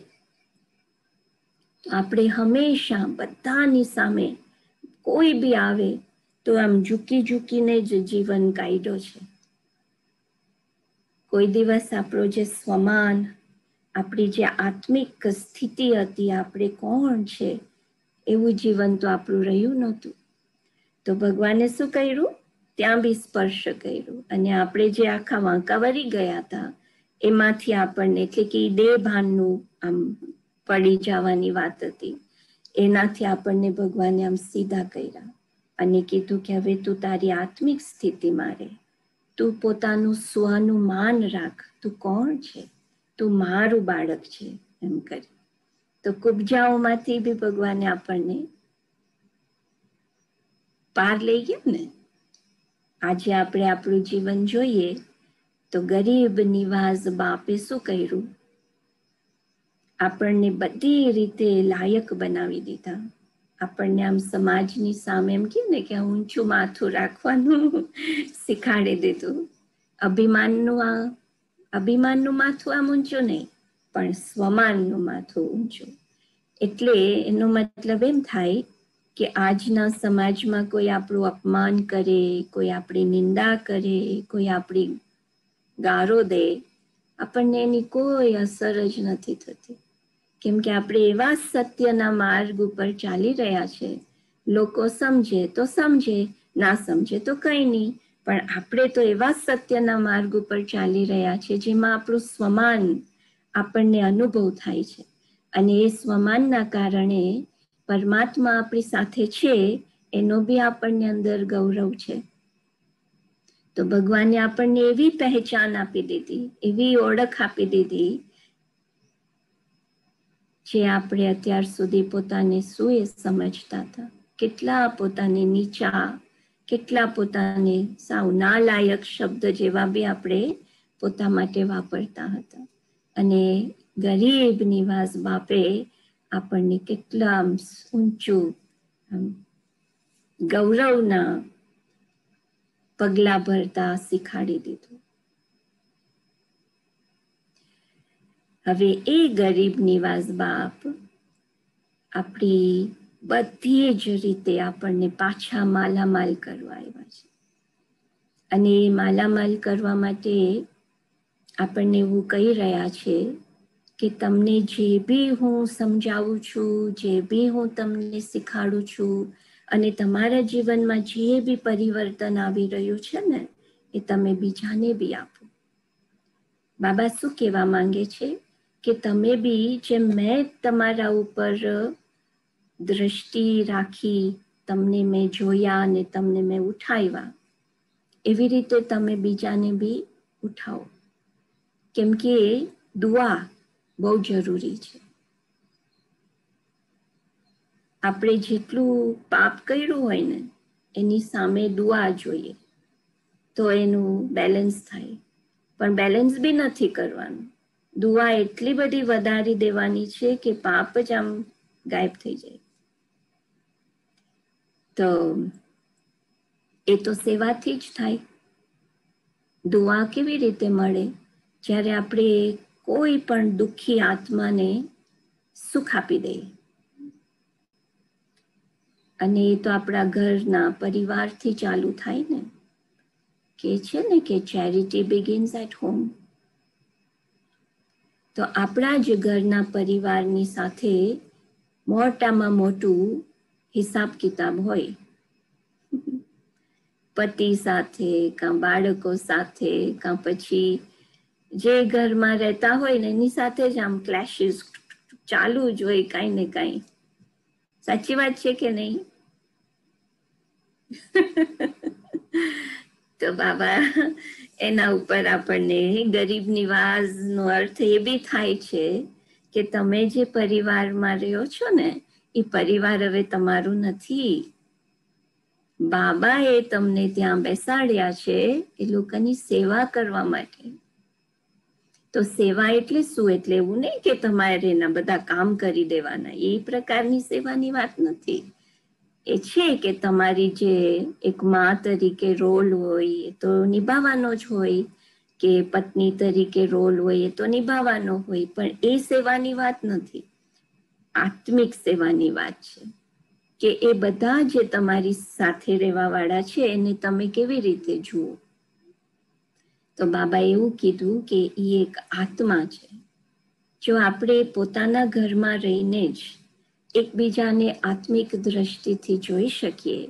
આપણે હંમેશા બધાની સામે કોઈ બી આવે તો આમ ઝૂકી ઝૂકીને જ જીવન કાઢ્યો છે. કોઈ દિવસ આપણો જે સ્વમાન, આપણી જે આત્મિક સ્થિતિ હતી, આપણે કોણ છે એવું જીવન તો આપણું રહ્યું નહોતું. તો ભગવાને શું કર્યું? ત્યાં બી સ્પર્શ કર્યું, અને આપણે જે આખા વાંકા વળી ગયા હતા એમાંથી આપણને, એટલે કે દેહ ભાનનું આમ પડી જવાની વાત હતી, એનાથી આપણને ભગવાને આમ સીધા કર્યા અને કીધું કે હવે તું તારી આત્મિક સ્થિતિમાં રહે. તું પોતાનું સ્વનું માન રાખ. તું કોણ છે? તું મારું બાળક છે એમ કરી. તો કુબજાઓમાંથી બી ભગવાને આપણને પાર લઈ ગયા ને. આજે આપણે આપણું જીવન જોઈએ તો ગરીબ નિવાઝ બાપે શું કર્યું? આપણને બધી રીતે લાયક બનાવી દીધા. આપણને આમ સમાજની સામે એમ કે ને કે ઊંચું માથું રાખવાનું શીખાડી દીધું. અભિમાનનું આ અભિમાનનું માથું આમ ઊંચું નહીં, પણ સ્વમાનનું માથું ઊંચું. એટલે એનો મતલબ એમ થાય કે આજના સમાજમાં કોઈ આપણું અપમાન કરે, કોઈ આપણી નિંદા કરે, કોઈ આપણી ગારો દે, આપણને એની કોઈ અસર જ નથી થતી. કેમ કે આપણે એવા સત્યના માર્ગ ઉપર ચાલી રહ્યા છે. લોકો સમજે તો સમજે, ના સમજે તો કંઈ નહીં, પણ આપણે તો એવા સત્યના માર્ગ ઉપર ચાલી રહ્યા છે જેમાં આપણું સ્વમાન આપણને અનુભવ થાય છે, અને એ સ્વમાનના કારણે પરમાત્મા આપણી સાથે છે એનો બી આપણને અંદર ગૌરવ છે. તો ભગવાને આપણને એવી પહેચાન આપી દીધી, એવી ઓળખ આપી દીધી, જે આપણે અત્યાર સુધી પોતાને શું એ સમજતા હતા, કેટલા પોતાને નીચા, કેટલા પોતાને સાવ નાલાયક શબ્દ જેવા બી આપણે પોતા માટે વાપરતા હતા. અને ગરીબ નિવાસ બાપે આપણને કેટલા ઊંચું ગૌરવના પગલા ભરતા શીખાડી દીધું. હવે એ ગરીબ નિવાસ બાપ આપણી બધી જ રીતે આપણને પાછા માલામાલ કરવા આવ્યા છે. અને એ માલામાલ કરવા માટે આપણને એવું કહી રહ્યા છે કે તમને જે બી હું સમજાવું છું, જે બી હું તમને શીખાડું છું, અને તમારા જીવનમાં જે બી પરિવર્તન આવી રહ્યું છે ને, એ તમે બીજાને બી આપો. બાબા શું કહેવા માંગે છે કે તમે બી જેમ મેં તમારા ઉપર દ્રષ્ટિ રાખી, તમને મેં જોયા અને તમને મેં ઉઠાવ્યા, એવી રીતે તમે બીજાને બી ઉઠાવો. કેમ કે દુઆ બહુ જરૂરી છે. આપણે જેટલું પાપ કર્યું હોય ને એની સામે દુઆ જોઈએ તો એનું બેલેન્સ થાય, પણ બેલેન્સ બી નથી કરવાનું. દુઆ એટલી બધી વધારી દેવાની છે કે પાપ જ આમ ગાયબ થઈ જાય. તો એ તો સેવાથી જ થાય. દુઆ કેવી રીતે મળે? જ્યારે આપણે કોઈ પણ દુઃખી આત્માને સુખ આપી દઈએ. અને એ તો આપણા ઘરના પરિવારથી ચાલુ થાય ને, કે છે ને કે ચેરિટી બિગિન્સ એટ હોમ. તો આપણા જ ઘરના પરિવારની સાથે મોટામાં મોટું હિસાબ કિતાબ હોય. પતિ સાથે, કાં બાળકો સાથે, કાં પછી જે ઘરમાં રહેતા હોય ને એની સાથે જ આમ ક્લેશિસ ચાલુ જ હોય કાંઈ ને કાંઈ. સાચી વાત છે કે નહીં? તો બાબા એના ઉપર આપણને ગરીબ નિવાસનો અર્થ એ બી થાય છે કે તમે જે પરિવારમાં રહ્યો છો ને એ પરિવાર હવે તમારું નથી. બાબા એ તમને ત્યાં બેસાડ્યા છે એ લોકોની સેવા કરવા માટે. તો સેવા એટલે શું? એટલે એવું નહીં કે તમારે એના બધા કામ કરી દેવાના, એ પ્રકારની સેવાની વાત નથી. એ છે કે તમારી જે એક મા તરીકે રોલ હોય એ તો નિભાવવાનો જ હોય, કે પત્ની તરીકે રોલ હોય એ તો નિભાવવાનો હોય, પણ એ સેવાની વાત નથી. આત્મિક સેવાની વાત છે કે એ બધા જે તમારી સાથે રહેવા વાળા છે એને તમે કેવી રીતે જુઓ. તો બાબા એવું કીધું કે એ એક આત્મા છે. જો આપણે પોતાના ઘરમાં રહીને જ એકબીજાને આત્મિક દ્રષ્ટિથી જોઈ શકીએ,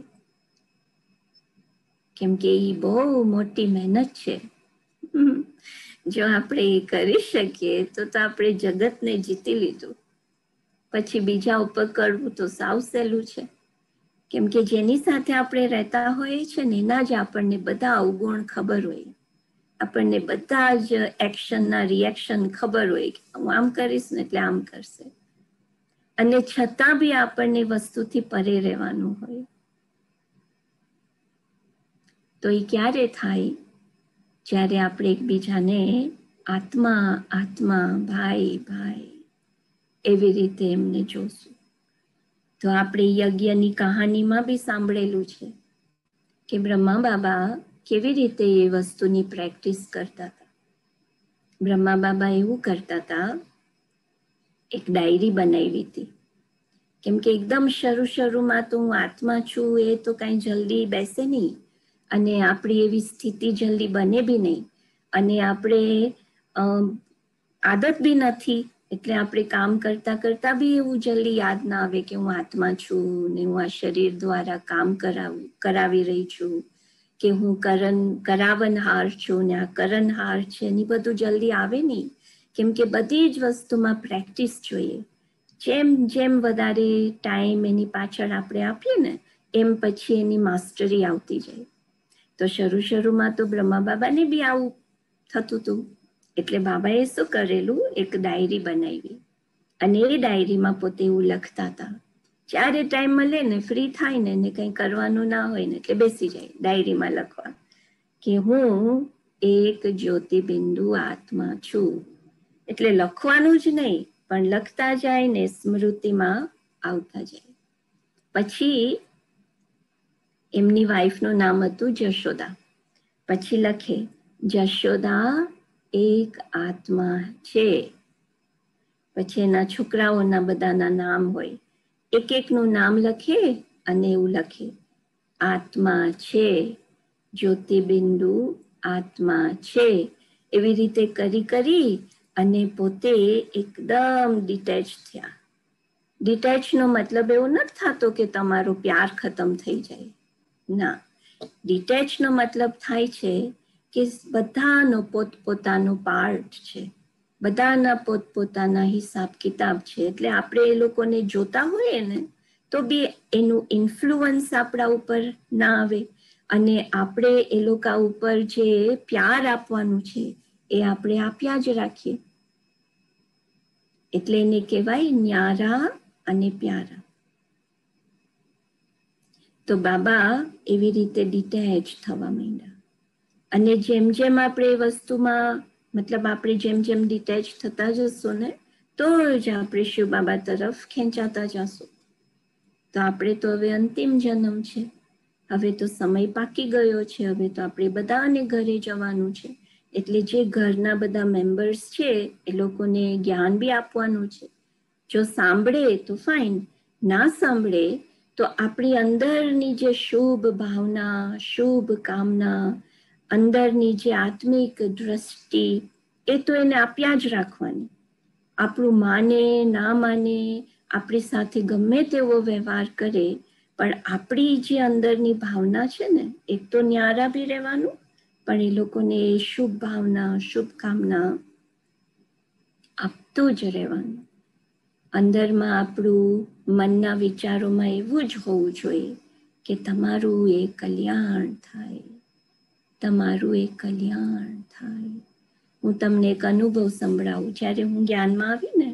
કેમ કે એ બહુ મોટી મહેનત છે. જો આપણે એ કરી શકીએ તો તો આપણે જગતને જીતી લીધું. પછી બીજા ઉપર કરવું તો સાવ સહેલું છે. કેમ કે જેની સાથે આપણે રહેતા હોઈએ છીએ ને એના જ આપણને બધા અવગુણ ખબર હોય. આપણને બધા જ એક્શનના રિએક્શન ખબર હોય કે હું આમ કરીશ ને એટલે આમ કરશે. અને છતાં બી આપણને વસ્તુથી પરે રહેવાનું હોય. તો એ ક્યારે થાય? જ્યારે આપણે એકબીજાને આત્મા આત્મા, ભાઈ ભાઈ એવી રીતે એમને જોશું. તો આપણે યજ્ઞની કહાનીમાં બી સાંભળેલું છે કે બ્રહ્મા બાબા કેવી રીતે એ વસ્તુની પ્રેક્ટિસ કરતા હતા. બ્રહ્મા બાબા એવું કરતા હતા, એક ડાયરી બનાવી હતી. કેમ કે એકદમ શરૂ શરૂમાં તો હું આત્મા છું એ તો કાંઈ જલ્દી બેસે નહીં, અને આપણી એવી સ્થિતિ જલ્દી બને બી નહીં, અને આપણે આદત બી નથી એટલે આપણે કામ કરતા કરતા બી એવું જલ્દી યાદ ના આવે કે હું આત્મા છું ને હું આ શરીર દ્વારા કામ કરાવું કરાવી રહી છું, કે હું કરણ કરાવનહાર છું ને આ કરનહાર છે, એની બધું જલ્દી આવે નહીં. કેમ કે બધી જ વસ્તુમાં પ્રેક્ટિસ જોઈએ. જેમ જેમ વધારે ટાઈમ એની પાછળ આપણે આપીએ ને એમ પછી એની માસ્ટરી આવતી જાય. તો શરૂ શરૂમાં તો બ્રહ્મા બાબાને બી આવું થતું હતું. એટલે બાબાએ શું કરેલું, એક ડાયરી બનાવી અને એ ડાયરીમાં પોતે એવું લખતા હતા. જ્યારે ટાઈમ મળે ને, ફ્રી થાય ને ને કંઈ કરવાનું ના હોય ને એટલે બેસી જાય ડાયરીમાં લખવા કે હું એક જ્યોતિબિંદુ આત્મા છું. એટલે લખવાનું જ નહીં પણ લખતા જાય ને સ્મૃતિમાં આવતા જાય. પછી એમની વાઈફનું નામ હતું જશોદા. પછી લખે જશોદા એક આત્મા છે. પછી એના છોકરાઓના બધાના નામ હોય, એક એકનું નામ લખે અને એવું લખે આત્મા છે, જ્યોતિબિંદુ આત્મા છે. એવી રીતે કરી કરી અને પોતે એકદમ ડિટેચ થયા. ડિટેચનો મતલબ એવો નથી થતો કે તમારો પ્યાર ખતમ થઈ જાય. ના, ડિટેચનો મતલબ થાય છે કે બધાનો પોતપોતાનો પાર્ટ છે, બધાના પોતપોતાના હિસાબ કિતાબ છે. એટલે આપણે એ લોકોને જોતા હોઈએ ને તો બી એનું ઇન્ફ્લુઅન્સ આપણા ઉપર ના આવે અને આપણે એ લોકો ઉપર જે પ્યાર આપવાનું છે એ આપણે આપ્યા જ રાખીએ. એટલે એને કહેવાય ન્યારા અને પ્યારા. તો બાબા એવી રીતે ડિટેચ થવા માંડ્યા અને જેમ જેમ આપણે એ વસ્તુમાં મતલબ આપણે જેમ જેમ ડિટેચ થતા જશું ને તો જ આપણે શિવ બાબા તરફ ખેંચાતા જશું. તો આપણે તો હવે અંતિમ જન્મ છે, હવે તો સમય પાકી ગયો છે, હવે તો આપણે બધાને ઘરે જવાનું છે. એટલે જે ઘરના બધા મેમ્બર્સ છે એ લોકોને જ્ઞાન બી આપવાનું છે. જો સાંભળે તો ફાઇન, ના સાંભળે તો આપણી અંદરની જે શુભ ભાવના, શુભ કામના, અંદરની જે આત્મિક દ્રષ્ટિ એ તો એને આપ્યા જ રાખવાની. આપણું માને ના માને, આપણી સાથે ગમે તેવો વ્યવહાર કરે, પણ આપણી જે અંદરની ભાવના છે ને એક તો ન્યારા બી રહેવાનું, પણ એ લોકોને શુભ ભાવના, શુભકામના આપતું જ રહેવાનું. અંદરમાં આપણું મનના વિચારોમાં એવું જ હોવું જોઈએ કે તમારું એ કલ્યાણ થાય, તમારું એ કલ્યાણ થાય. હું તમને એક અનુભવ સંભળાવું. જ્યારે હું જ્ઞાનમાં આવી ને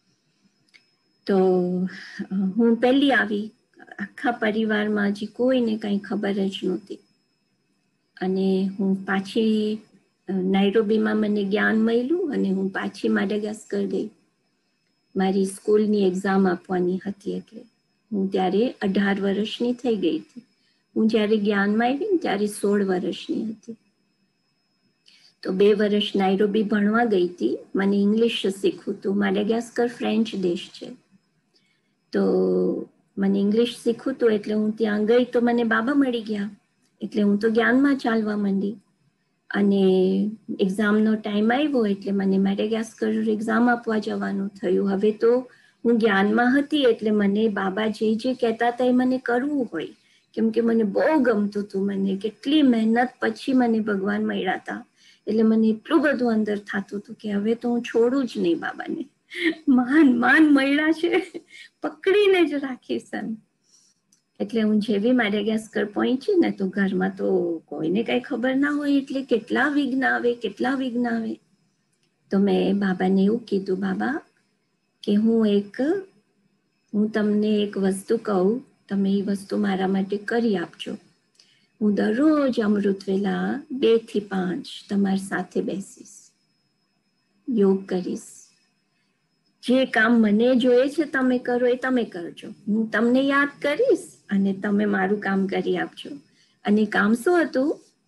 તો હું પહેલી આવી, આખા પરિવારમાં હજી કોઈને કંઈ ખબર જ નહોતી. અને હું પાછી નાઇરોબીમાં મને જ્ઞાન મળ્યું અને હું પાછી માડાગાસ્કર ગઈ. મારી સ્કૂલની એક્ઝામ આપવાની હતી. એટલે હું ત્યારે અઢાર વર્ષની થઈ ગઈ હતી. હું જ્યારે જ્ઞાનમાં આવી ને ત્યારે સોળ વર્ષની હતી. તો બે વર્ષ નાઇરોબી ભણવા ગઈ હતી. મને ઇંગ્લિશ શીખવું હતું. માડાગાસ્કર ફ્રેન્ચ દેશ છે, તો મને ઇંગ્લિશ શીખવું હતું. એટલે હું ત્યાં ગઈ તો મને બાબા મળી ગયા. એટલે હું તો જ્ઞાનમાં ચાલવા માંડી અને એક્ઝામનો ટાઈમ આવ્યો એટલે મને માડાગાસ્કર એક્ઝામ આપવા જવાનું થયું. હવે તો હું જ્ઞાનમાં હતી એટલે મને બાબા જે જે કહેતા હતા એ મને કરવું હોય, કેમ કે મને બહુ ગમતું હતું. મને કેટલી મહેનત પછી મને ભગવાન મળ્યા હતા. એટલે મને એટલું બધું અંદર થતું હતું કે હવે તો હું છોડું જ નહીં બાબાને. માન માન મળ્યા છે, પકડીને જ રાખીશ. એટલે હું જેવી માડાગાસ્કર પહોંચી ને તો ઘરમાં તો કોઈને કઈ ખબર ના હોય, એટલે કેટલા વિઘ્ન આવે, કેટલા વિઘ્ન આવે. તો મેં બાબાને એવું કીધું, બાબા કે હું એક હું તમને એક વસ્તુ કહું, તમે એ વસ્તુ મારા માટે કરી આપજો. હું દરરોજ અમૃત વેલા બે થી પાંચ તમારી સાથે બેસીશ, યોગ કરીશ. જે કામ મને જોઈએ છે તમે કરો એ તમે કરજો. હું તમને યાદ કરીશ અને તમે મારું કામ કરી આપજો. અને કામ શું હતું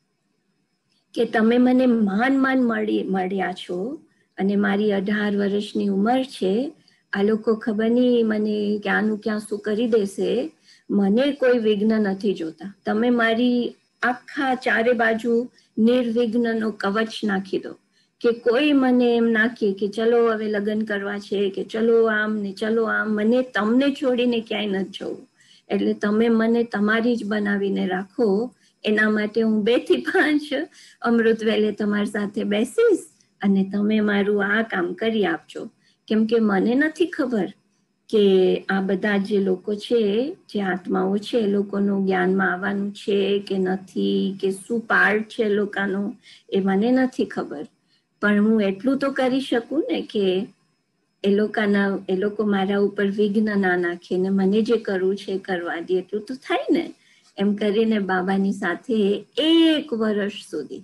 કે તમે મને માન માન મળી મળ્યા છો અને મારી અઢાર વર્ષની ઉંમર છે. આ લોકો ખબર નહીં મને ક્યાંનું ક્યાં શું કરી દેશે. મને કોઈ વિઘ્ન નથી જોતા. તમે મારી આખા ચારે બાજુ નિર્વિઘ્નનો કવચ નાખી દો કે કોઈ મને એમ ના કહે કે ચલો હવે લગ્ન કરવા છે, કે ચલો આમ ને ચલો આમ, મને તમને છોડીને ક્યાંય નથી જવું, એટલે તમે મને તમારી જ બનાવીને રાખો. એના માટે હું બે થી પાંચ અમૃત વેલે તમારી સાથે બેસીશ અને તમે મારું આ કામ કરી આપજો. કેમ કે મને નથી ખબર કે આ બધા જે લોકો છે, જે આત્માઓ છે, એ લોકોનું જ્ઞાનમાં આવવાનું છે કે નથી, કે શું પાર્ટ છે લોકોનો, એ મને નથી ખબર. પણ હું એટલું તો કરી શકું ને કે એ લોકોના એ લોકો મારા ઉપર વિઘ્ન ના નાખે ને મને જે કરવું છે કરવા દે, એટલું તો થાય ને. એમ કરીને બાબાની સાથે એક વર્ષ સુધી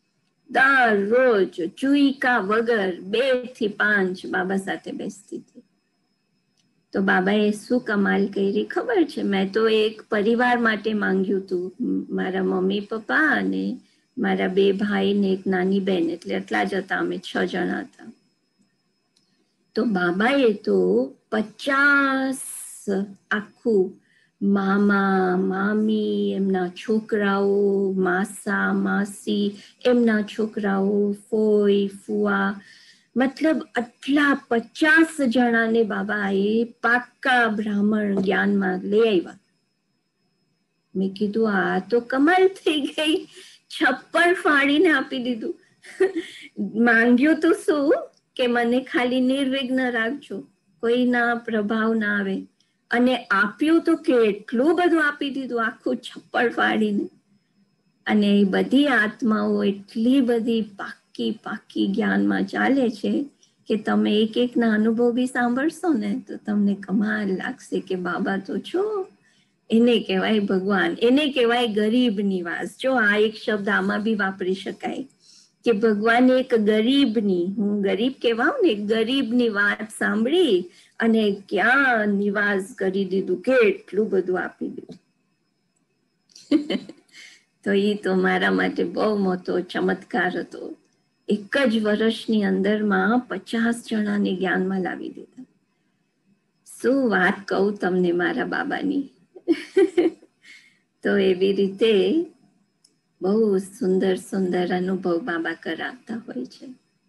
દરરોજ ચુઈકા વગર બે થી પાંચ બાબા સાથે બેસતી હતી. તો બાબાએ શું કમાલ કરી ખબર છે? મેં તો એક પરિવાર માટે માંગ્યું હતું, મારા મમ્મી પપ્પા અને મારા બે ભાઈ ને એક નાની બેન, એટલે એટલા જ હતા, અમે છ જણા હતા. તો બાબાએ તો પચાસ આખું મામા મામી, એમના છોકરાઓ, માસા માસી, એમના છોકરાઓ, ફોઈ ફુવા, મતલબ આટલા પચાસ જણાને બાબાએ પાક્કા બ્રાહ્મણ જ્ઞાનમાં લઈ આવ્યા. મેં કીધું આ તો કમાલ થઈ ગઈ, છપ્પર ફાડીને આપી દીધું. માંગ્યું તો શું કે મને ખાલી નિર્વિઘ્ન રાખજો, કોઈના પ્રભાવ ના આવે, અને આપ્યું તો કેટલું બધું આપી દીધું, આખું છપ્પર ફાડીને. અને એ બધી આત્માઓ એટલી બધી પાકી પાકી જ્ઞાનમાં ચાલે છે કે તમે એક એક ના અનુભવ બી સાંભળશો ને તો તમને કમાલ લાગશે કે બાબા તો છો. એને કહેવાય ભગવાન, એને કહેવાય ગરીબ નિવાસ. જો આ એક શબ્દ આમાં બી વાપરી શકાય કે ભગવાન એક ગરીબની, હું ગરીબ કહેવાઉં ને, ગરીબની વાત સાંભળી અને ક્યાં નિવાસ કરી દીધું, કેટલું બધું આપી દીધું. તો એ તો મારા માટે બહુ મોટો ચમત્કાર હતો. એક જ વર્ષની અંદરમાં પચાસ જણાને જ્ઞાનમાં લાવી દીધા. શું વાત કહું તમને મારા બાબાની. તો એવી રીતે બહુ સુંદર સુંદર અનુભવ બાબા કરાવતા હોય છે.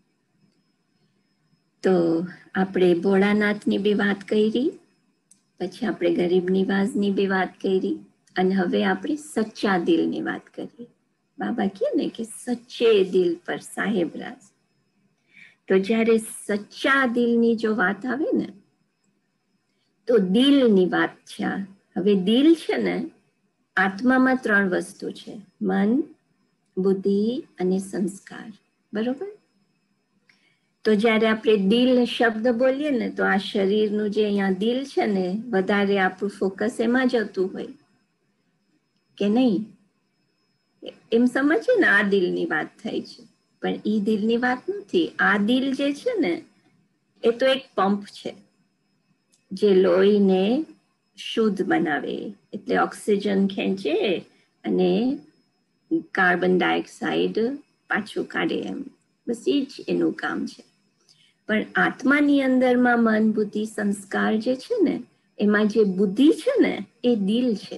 તો આપણે ભોળાનાથની બી વાત કરી, પછી આપણે ગરીબ નિવાસની બી વાત કરી, અને હવે આપણે સચ્ચા દિલની વાત કરીએ. બાબા કહે ને કે સચ્ચે દિલ પર સાહેબ રાજ. તો જ્યારે સચ્ચા દિલની જો વાત આવે ને, તો દિલની વાત છે. હવે દિલ છે ને, આત્મામાં ત્રણ વસ્તુ છે, મન, બુદ્ધિ અને સંસ્કાર, બરોબર? તો જ્યારે આપણે દિલ શબ્દ બોલીએ ને, તો આ શરીરનું જે અહીંયા દિલ છે ને, વધારે આપણું ફોકસ એમાં જતું હોય કે નહીં? એમ સમજે ને આ દિલની વાત થાય છે, પણ ઈ દિલની વાત નથી. આ દિલ જે છે ને, એ તો એક પંપ છે જે લોહીને શુદ્ધ બનાવે, એટલે ઓક્સિજન ખેંચે અને કાર્બન ડાયોક્સાઇડ પાછું કાઢે, એમ બસ એ જ એનું કામ છે. પણ આત્માની અંદરમાં મન, બુદ્ધિ, સંસ્કાર જે છે ને, એમાં જે બુદ્ધિ છે ને, એ દિલ છે,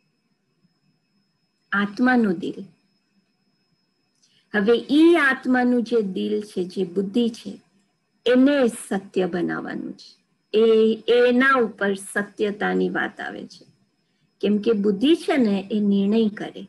આત્માનું દિલ. હવે ઈ આત્માનું જે દિલ છે, જે બુદ્ધિ છે, એને સત્ય બનાવવાનું છે. એ એના ઉપર સત્યતાની વાત આવે છે. કેમ કે બુદ્ધિ છે ને, એ નિર્ણય કરે,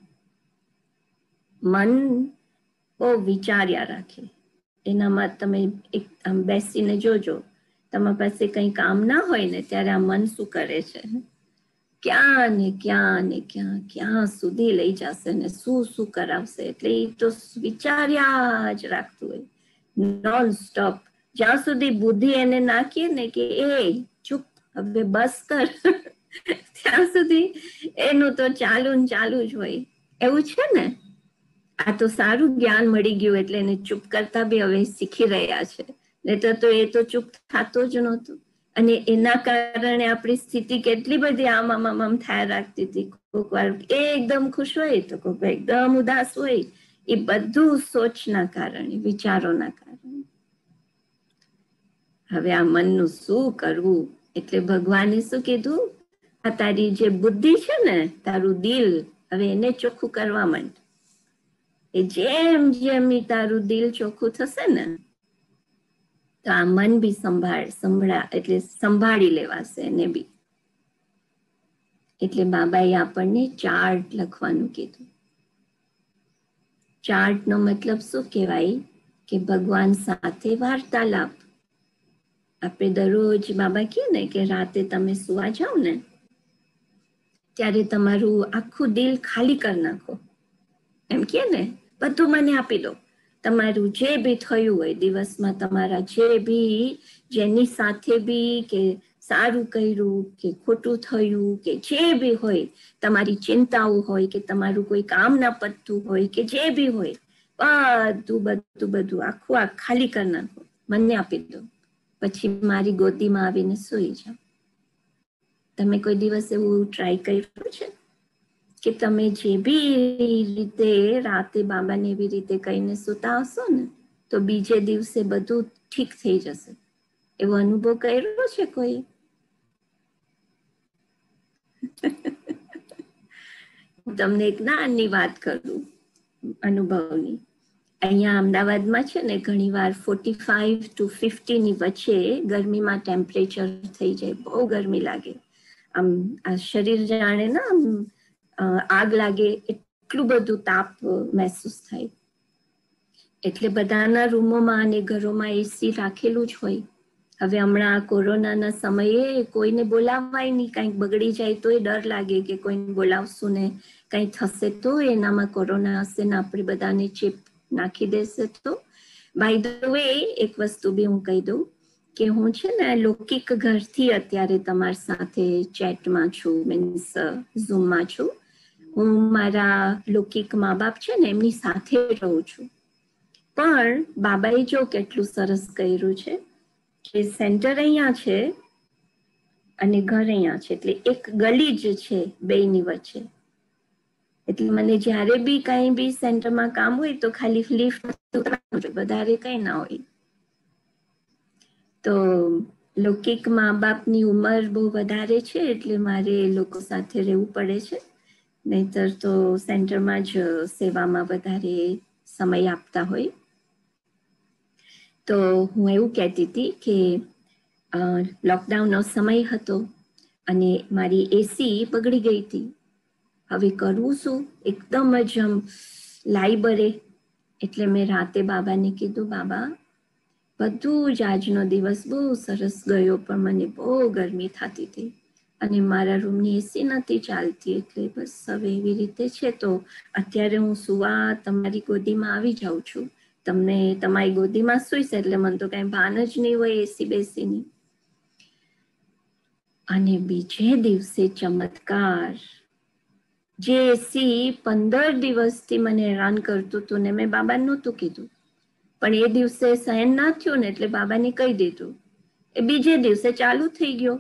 મન બહુ વિચાર્યા રાખે. એનામાં તમે એક આમ બેસીને જોજો, તમારી પાસે કંઈ કામ ના હોય ને, ત્યારે આ મન શું કરે છે, ક્યાં ને ક્યાં ને ક્યાં ક્યાં સુધી લઈ જશે ને શું શું કરાવશે. એટલે એ તો વિચાર્યા જ રાખતું હોય નોન સ્ટોપ, જ્યાં સુધી બુદ્ધિ એને નાખીએ ને કે એ ચૂપ હવે બસ કર, ત્યાં સુધી એનું તો ચાલુ ને ચાલુ જ હોય. એવું છે ને, આ તો સારું જ્ઞાન મળી ગયું એટલે એને ચૂપ કરતા બી હવે શીખી રહ્યા છે, નહીતર તો એ તો ચૂપ થતો જ નહોતું. અને એના કારણે આપણી સ્થિતિ કેટલી બધી આમ આમ આમ થયા રાખતી હતી. કોઈક વાર એકદમ ખુશ હોય તો કોઈક વાર એકદમ ઉદાસ હોય. એ બધું સોચના કારણે, વિચારોના કારણે. હવે આ મનનું શું કરવું? એટલે ભગવાને શું કીધું? આ તારી જે બુદ્ધિ છે ને, તારું દિલ, હવે એને ચોખ્ખું કરવા માંડ. એ જેમ જેમ તારું દિલ ચોખ્ખું થશે ને તો આ મન બી સંભાળ સંભળા એટલે સંભાળી લેવાશે એને બી. એટલે બાબાએ આપણને ચાર્ટ લખવાનું કીધું. ચાર્ટ નો મતલબ શું કહેવાય કે ભગવાન સાથે વાર્તાલાપ. આપણે દરરોજ બાબા કહે ને કે રાતે તમે સુવા જાઓ ને ત્યારે તમારું આખું દિલ ખાલી કરી નાખો. એમ કે ને બધું મને આપી દો. તમારું જે બી થયું હોય દિવસમાં, તમારા જે બી જેની સાથે બી કે સારું કર્યું કે ખોટું થયું કે જે બી હોય, તમારી ચિંતાઓ હોય કે તમારું કોઈ કામ ના પતતું હોય કે જે બી હોય, બધું બધું બધું આખું આ ખાલી કરી નાખો, મને આપી દો, પછી મારી ગોદીમાં આવીને સૂઈ જાઓ. તમે કોઈ દિવસ એવું ટ્રાય કર્યું છે કે તમે જે બી રીતે રાતે બાબાને એવી રીતે કહીને સૂતા હશો ને તો બીજે દિવસે બધું ઠીક થઈ જશે? એવો અનુભવ કર્યો છે કોઈ? તમને એક નાની વાત કરું અનુભવની. અહીંયા અમદાવાદમાં છે ને ઘણી વાર ફોર્ટી ફાઈવ ટુ ફિફ્ટી ની વચ્ચે ગરમીમાં ટેમ્પરેચર થઈ જાય, બહુ ગરમી લાગે. આમ આ શરીર જાણે ને આમ આગ લાગે એટલું બધું તાપ મહેસૂસ થાય. એટલે બધાના રૂમોમાં અને ઘરોમાં એસી રાખેલું જ હોય. હવે હમણાં કોરોનાના સમયે કોઈને બોલાવાય નહીં, કંઈક બગડી જાય તો એ ડર લાગે કે કોઈને બોલાવશું ને કંઈ થશે તો એનામાં કોરોના હશે ને આપણે બધાને ચેપ નાખી દેશે તો. બાય ધ વે એક વસ્તુ બી હું કહી દઉં કે હું છે ને લૌકિક ઘરથી અત્યારે તમારી સાથે ચેટમાં છું, મીન્સ ઝૂમમાં છું. હું મારા લૌકિક મા બાપ છે ને એમની સાથે રહું છું. પણ બાબાએ જો કેટલું સરસ કર્યું છે કે સેન્ટર અહીંયા છે અને ઘર અહીંયા છે, એટલે એક ગલી જ છે બેયની વચ્ચે. એટલે મને જ્યારે બી કઈ બી સેન્ટરમાં કામ હોય તો ખાલી લિફ્ટ વધારે કઈ ના હોય. તો લૌકિક મા બાપની ઉંમર બહુ વધારે છે એટલે મારે એ લોકો સાથે રહેવું પડે છે, નહીતર તો સેન્ટરમાં જ સેવામાં વધારે સમય આપતા હોય. તો હું એવું કહેતી હતી કે લોકડાઉનનો સમય હતો અને મારી એસી બગડી ગઈ હતી. હવે કરવું શું? એકદમ જ આમ લાઈ બરે. એટલે મેં રાતે બાબાને કીધું, બાબા બધું જ આજનો દિવસ બહુ સરસ ગયો પણ મને બહુ ગરમી થતી હતી અને મારા રૂમની એસી નથી ચાલતી, એટલે બસ હવે એવી રીતે છે તો અત્યારે હું સુવા તમારી ગોદીમાં આવી જાઉં છું. તમને તમારી ગોદીમાં સુઈશ એટલે મને તો કઈ ભાન જ નહીં હોય એસી બેસીની. અને બીજે દિવસે ચમત્કાર, જે એસી પંદર દિવસથી મને હેરાન કરતું હતું ને મેં બાબાને નહોતું કીધું, પણ એ દિવસે સહન ના થયું ને એટલે બાબાને કહી દીધું. એ બીજે દિવસે ચાલુ થઈ ગયો.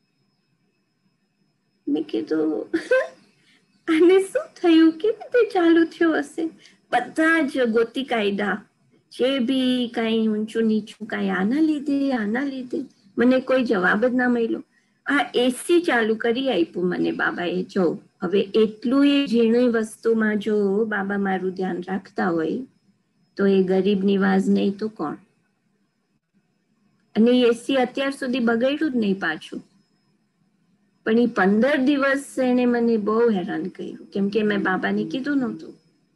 મેં કીધું આને શું થયું, કેવી રીતે ચાલુ થયો હશે? બધા જ ગોતી કાયદા, જે બી કઈ ઊંચું નીચું કઈ આના લીધે આના લીધે, મને કોઈ જવાબ જ ના મળ્યો. આ એસી ચાલુ કરી આપ્યું મને બાબાએ. જો હવે એટલું એ ઝીણી વસ્તુમાં જો બાબા મારું ધ્યાન રાખતા હોય તો એ ગરીબ નિવાઝ નહીં તો કોણ? અને એસી અત્યાર સુધી બગડ્યું જ નહીં પાછું. પણ એ પંદર દિવસ એને મને બહુ હેરાન કર્યું કેમ કે મેં બાબાને કીધું નહોતું.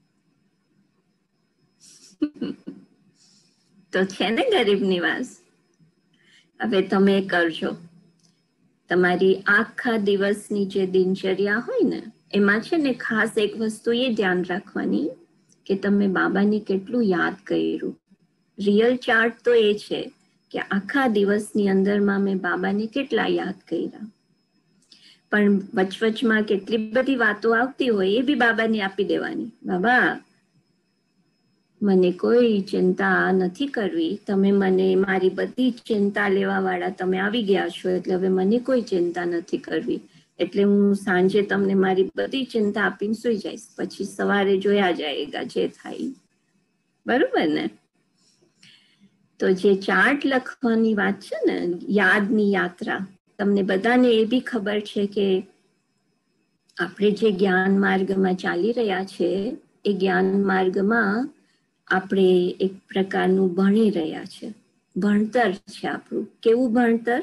તો છે ને ગરીબ નિવાસ. હવે તમે કરજો. તમારી આખા દિવસની જે દિનચર્યા હોય ને એમાં છે ને ખાસ એક વસ્તુ એ ધ્યાન રાખવાની કે તમે બાબાને કેટલું યાદ કર્યું. રિયલ ચાર્ટ તો એ છે કે આખા દિવસની અંદરમાં મેં બાબાને કેટલા યાદ કર્યા. પણ વચવચમાં કેટલી બધી વાતો આવતી હોય એ બી બાબાને આપી દેવાની. બાબા મને કોઈ ચિંતા નથી કરવી, તમે મને મારી બધી ચિંતા લેવા વાળા તમે આવી ગયા છો એટલે હવે મને કોઈ ચિંતા નથી કરવી. એટલે હું સાંજે તમને મારી બધી ચિંતા આપીને સુઈ જઈશ, પછી સવારે જોયા જાયગા જે થાય. બરોબર ને? તો જે ચાર્ટ લખવાની વાત છે ને, યાદની યાત્રા, તમને બધાને એ બી ખબર છે કે આપણે જે જ્ઞાન માર્ગમાં ચાલી રહ્યા છે એ જ્ઞાન માર્ગમાં આપણે એક પ્રકારનું ભણી રહ્યા છે, ભણતર છે આપણું. કેવું ભણતર?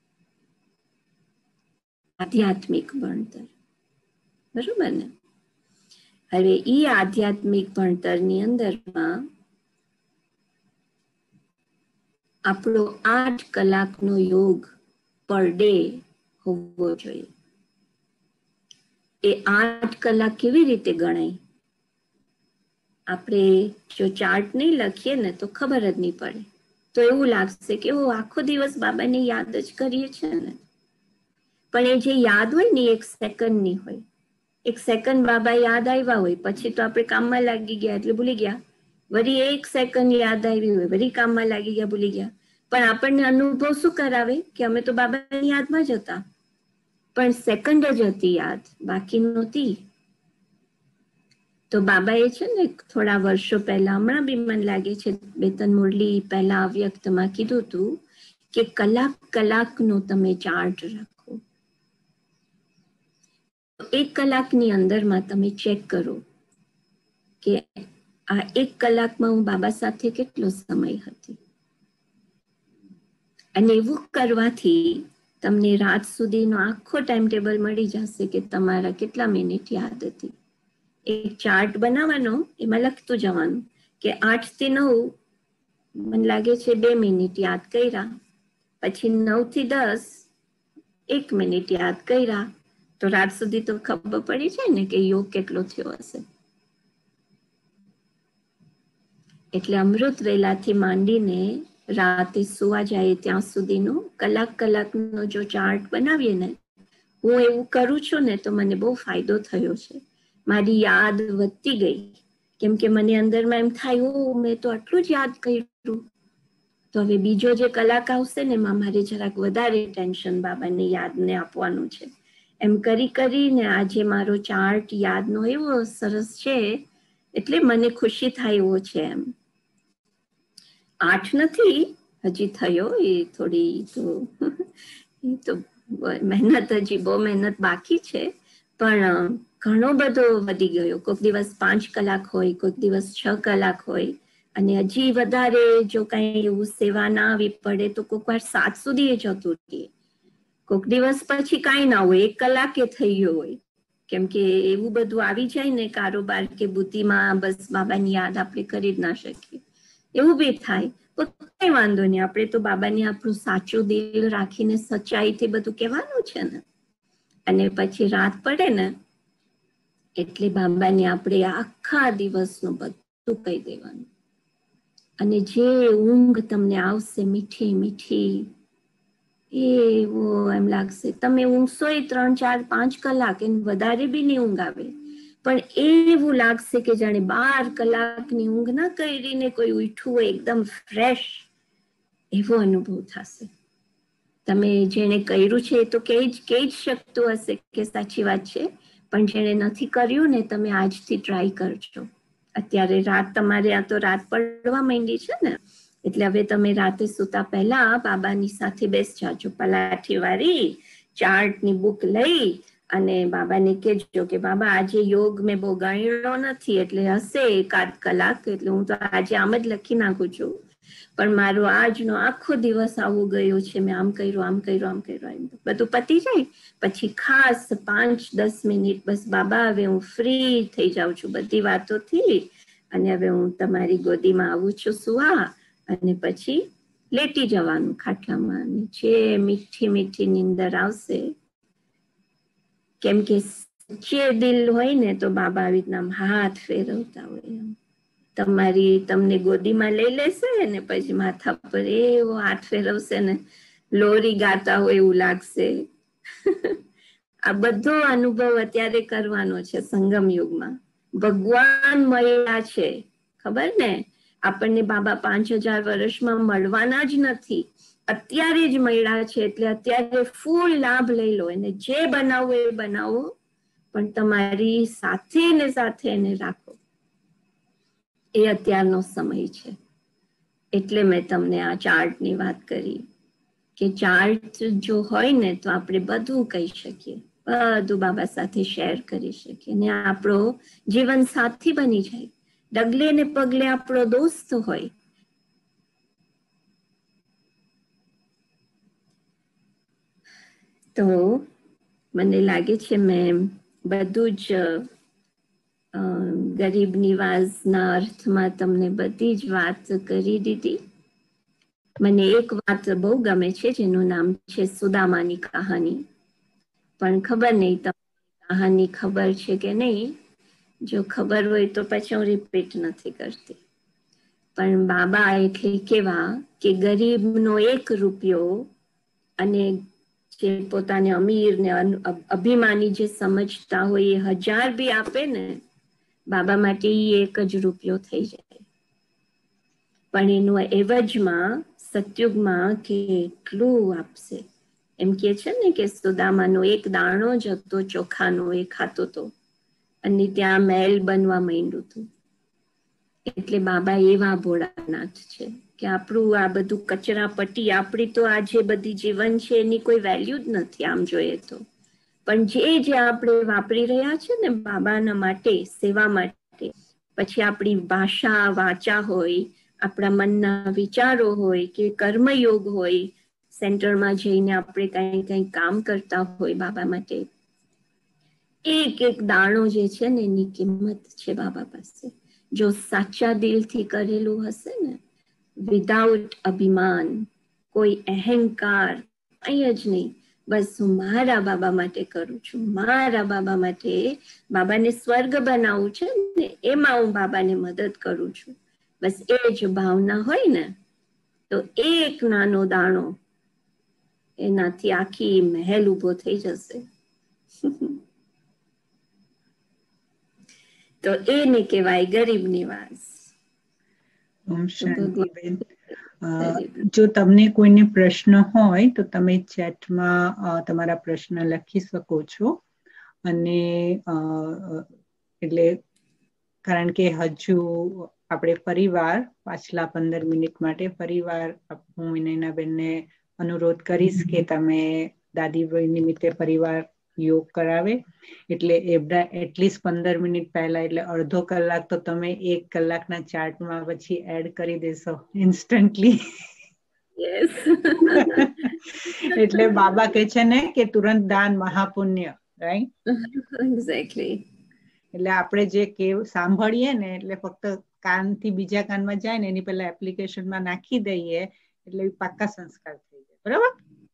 આધ્યાત્મિક ભણતર, બરોબર ને? હવે ઈ આધ્યાત્મિક ભણતરની અંદરમાં આપણો આઠ કલાકનો યોગ પર ડે હોવો જોઈએ. એ આઠ કલાક કેવી રીતે ગણાય? આપણે જો ચાર્ટ નહીં લખીએ ને તો ખબર જ નહીં પડે. તો એવું લાગશે કે ઓ આખો દિવસ બાબાને યાદ જ કરીએ છીએ ને. પણ એ જે યાદ હોય ને એક સેકન્ડની હોય. એક સેકન્ડ બાબા યાદ આવ્યા હોય, પછી તો આપણે કામમાં લાગી ગયા એટલે ભૂલી ગયા. વળી એક સેકન્ડ યાદ આવી હોય, વળી કામમાં લાગી ગયા, ભૂલી ગયા. પણ આપણને અનુભવ શું કરાવે કે અમે તો બાબાની યાદમાં જ હતા, પણ સેકન્ડ જ હતી યાદ, બાકી નહોતી. તો બાબાએ છે ને થોડા વર્ષો પહેલા, હમણાં બી મને લાગે છે બે ત્રણ મુરલી પહેલા અવ્યક્તમાં કીધું હતું કે કલાક કલાકનો તમે ચાર્ટ રાખો. એક કલાકની અંદરમાં તમે ચેક કરો કે આ એક કલાકમાં હું બાબા સાથે કેટલો સમય હતી. અને એવું કરવાથી તમને રાત સુધીનો આખો ટાઈમ ટેબલ મળી જશે કે તમારા કેટલા મિનિટ યાદ હતી. એક ચાર્ટ બનાવવાનો, એમાં લખતું જવાનું કે આઠ થી નવ મને લાગે છે બે મિનિટ યાદ કર્યા, પછી નવ થી દસ એક મિનિટ યાદ કર્યા, તો રાત સુધી તો ખબર પડી જાય ને કે યોગ કેટલો થયો હશે. એટલે અમૃત વેલાથી માંડીને રાતે સુવા જાય ત્યાં સુધીનો કલાક કલાકનો જો ચાર્ટ બનાવીએ ને, હું એવું કરું છું ને તો મને બહુ ફાયદો થયો છે. મારી યાદ વધતી ગઈ, કેમ કે મને અંદરમાં એમ થાય ઓ મેં તો આટલું જ યાદ કર્યું, તો હવે બીજો જે કલાક આવશે ને એમાં મારે જરાક વધારે ટેન્શન બાબાને યાદને આપવાનું છે. એમ કરી કરીને આજે મારો ચાર્ટ યાદનો એવો સરસ છે, એટલે મને ખુશી થાય એવો છે. એમ આઠ નથી હજી થયો, એ થોડી તો એ તો મહેનત, હજી બહુ મહેનત બાકી છે, પણ ઘણો બધો વધી ગયો. કોઈક દિવસ પાંચ કલાક હોય, કોઈક દિવસ છ કલાક હોય, અને હજી વધારે જો કઈ એવું સેવા ના આવી પડે તો કોઈક વાર સાત સુધી જતું રહીએ. કોઈક દિવસ પછી કાંઈ ના હોય, એક કલાકે થઈ ગયો હોય, કેમ કે એવું બધું આવી જાય ને કારોબાર કે બુદ્ધિમાં, બસ બાબાની યાદ આપણે કરી જ ના શકીએ, એવું બી થાય. તો કઈ વાંધો નહીં, આપણે તો બાબાને આપણું સાચું દિલ રાખીને સચ્ચાઈથી બધું કહેવાનું છે ને. અને પછી રાત પડે ને એટલે બાબાને આપણે આખા દિવસનું બધું કહી દેવાનું. અને જે ઊંઘ તમને આવશે મીઠી મીઠી, એવો એમ લાગશે તમે ઊંઘશો એ ત્રણ ચાર પાંચ કલાક, એને વધારે બી નહીં ઊંઘ આવે, પણ એવું લાગશે કે જાણે બાર કલાકની ઊંઘ ના કરીને કોઈ ઉઠ્યું હોય એકદમ ફ્રેશ, એવો અનુભવ થશે. તમે જેને કર્યું છે એ તો કહી જ કહી જ શકતું હશે કે સાચી વાત છે, પણ જેને નથી કર્યું ને તમે આજથી ટ્રાય કરજો. અત્યારે રાત તમારે આ તો રાત પડવા માંડી છે ને, એટલે હવે તમે રાતે સુતા પહેલા બાબાની સાથે બેસ જાજો, પલાઠી વાળી ચાર્ટની બુક લઈ અને બાબાને કહેજો કે બાબા આજે યોગ મેં બહુ ગણ્યો નથી, એટલે હશે એકાદ કલાક, એટલે હું તો આજે આમ જ લખી નાખું છું, પણ મારો આજનો આખો દિવસ આવો ગયો છે, મેં આમ કર્યું આમ કર્યું આમ કર્યું, બધું પતી જાય પછી ખાસ પાંચ દસ મિનિટ બસ બાબા હવે હું ફ્રી થઈ જાઉં છું બધી વાતોથી, અને હવે હું તમારી ગોદીમાં આવું છું સુવા, અને પછી લેટી જવાનું ખાટલામાં. જે મીઠી મીઠી નીંદર આવશે, કેમ કે જે દિલ હોય ને તો બાબા આવી રીતના હાથ ફેરવતા હોય, તમારી તમને ગોદીમાં લઈ લેશે ને પછી માથા પર એવો હાથ ફેરવશે ને લોરી ગાતા હોય એવું લાગશે. આ બધો અનુભવ અત્યારે કરવાનો છે સંગમ યુગમાં. ભગવાન મળ્યા છે, ખબર ને, આપણને બાબા પાંચ હજાર વર્ષમાં મળવાના જ નથી, અત્યારે જ મળ્યા છે, એટલે અત્યારે ફૂલ લાભ લઈ લો. એને જે બનાવો એ બનાવો, પણ તમારી સાથે ને સાથે એને રાખો, એ અત્યારનો સમય છે. એટલે મેં તમને આ ચાર્ટની વાત કરી કે ચાર્ટ જો હોય ને તો આપણે બધું કહી શકીએ. બધું બાબા સાથે શેર કરી શકીએ ને આપણો જીવન સાથી બની જાય, ડગલે ને પગલે આપણો દોસ્ત હોય. તો મને લાગે છે મેં બધું જ ગરીબ નિવાસના અર્થમાં તમને બધી જ વાત કરી દીધી. મને એક વાત બહુ ગમે છે જેનું નામ છે સુદામાની કહાની. પણ ખબર નહીં તમને કહાની ખબર છે કે નહીં. જો ખબર હોય તો પછી હું રિપીટ નથી કરતી. પણ બાબા એટલે કેવા કે ગરીબનો એક રૂપિયો અને જે પોતાને અમીર ને અભિમાની જે સમજતા હોય એ હજાર બી આપે ને બાબા માટે એ એક જ રૂપિયો થઈ જાય. પણ એનું એવજમાં સતયુગમાં કેટલું આપશે. એમ કે છે ને કે સુદામાનો એક દાણો જ હતો ચોખાનો, એ ખાતો હતો અને ત્યાં મહેલ બનવા માંડ્યું હતું. એટલે બાબા એવા ભોળાનાથ છે કે આપણું આ બધું કચરા પટ્ટી, આપણી તો આ જે બધી જીવન છે એની કોઈ વેલ્યુ જ નથી આમ જોઈએ તો. પણ જે જે આપણે વાપરી રહ્યા છે ને બાબાના માટે, સેવા માટે, પછી આપણી ભાષા વાચા હોય, આપણા મનના વિચારો હોય કે કર્મયોગ હોય, સેન્ટરમાં જઈને આપણે કઈ કઈ કામ કરતા હોય બાબા માટે, એક એક દાણો જે છે ને એની કિંમત છે બાબા પાસે. જો સાચા દિલથી કરેલું હશે ને, વિધાઉટ અભિમાન, કોઈ અહંકાર, કંઈ જ નહીં, બસ હું મારા બાબા માટે કરું છું, મારા બાબા માટે, બાબાને સ્વર્ગ બનાવું છે ને એમાં હું બાબાને મદદ કરું છું, બસ એ જ ભાવના હોય ને તો એક નાનો દાણો એનાથી આખી મહેલ ઉભો થઈ જશે. તો એને કહેવાય ગરીબ નિવાસ. ઓમ શાંતિબેન. જો તમને કોઈને પ્રશ્ન હોય તો તમે ચેટમાં તમારા પ્રશ્ન લખી શકો છો. અને એટલે કારણ કે હજુ આપણે ફરીવાર પાછલા પંદર મિનિટ માટે ફરીવાર હું વિનયનાબેનને અનુરોધ કરીશ કે તમે દાદીભાઈ નિમિત્તે પરિવાર યોગ કરાવે. એટલે એટલીસ્ટ પંદર મિનિટ પહેલા, એટલે અડધો કલાક તો તમે એક કલાકના ચાર્ટમાં પછી એડ કરી દેશો ઇન્સ્ટન્ટલી. Yes. એટલે બાબા કે છે ને કે તુરંત દાન મહાપુણ્ય, રાઈટ? Exactly. એટલે આપણે જે કેવ સાંભળીએ ને એટલે ફક્ત કાનથી બીજા કાનમાં જાય ને એની પહેલા એપ્લિકેશનમાં નાખી દઈએ એટલે પાક્કા સંસ્કાર થઈ જાય, બરાબર?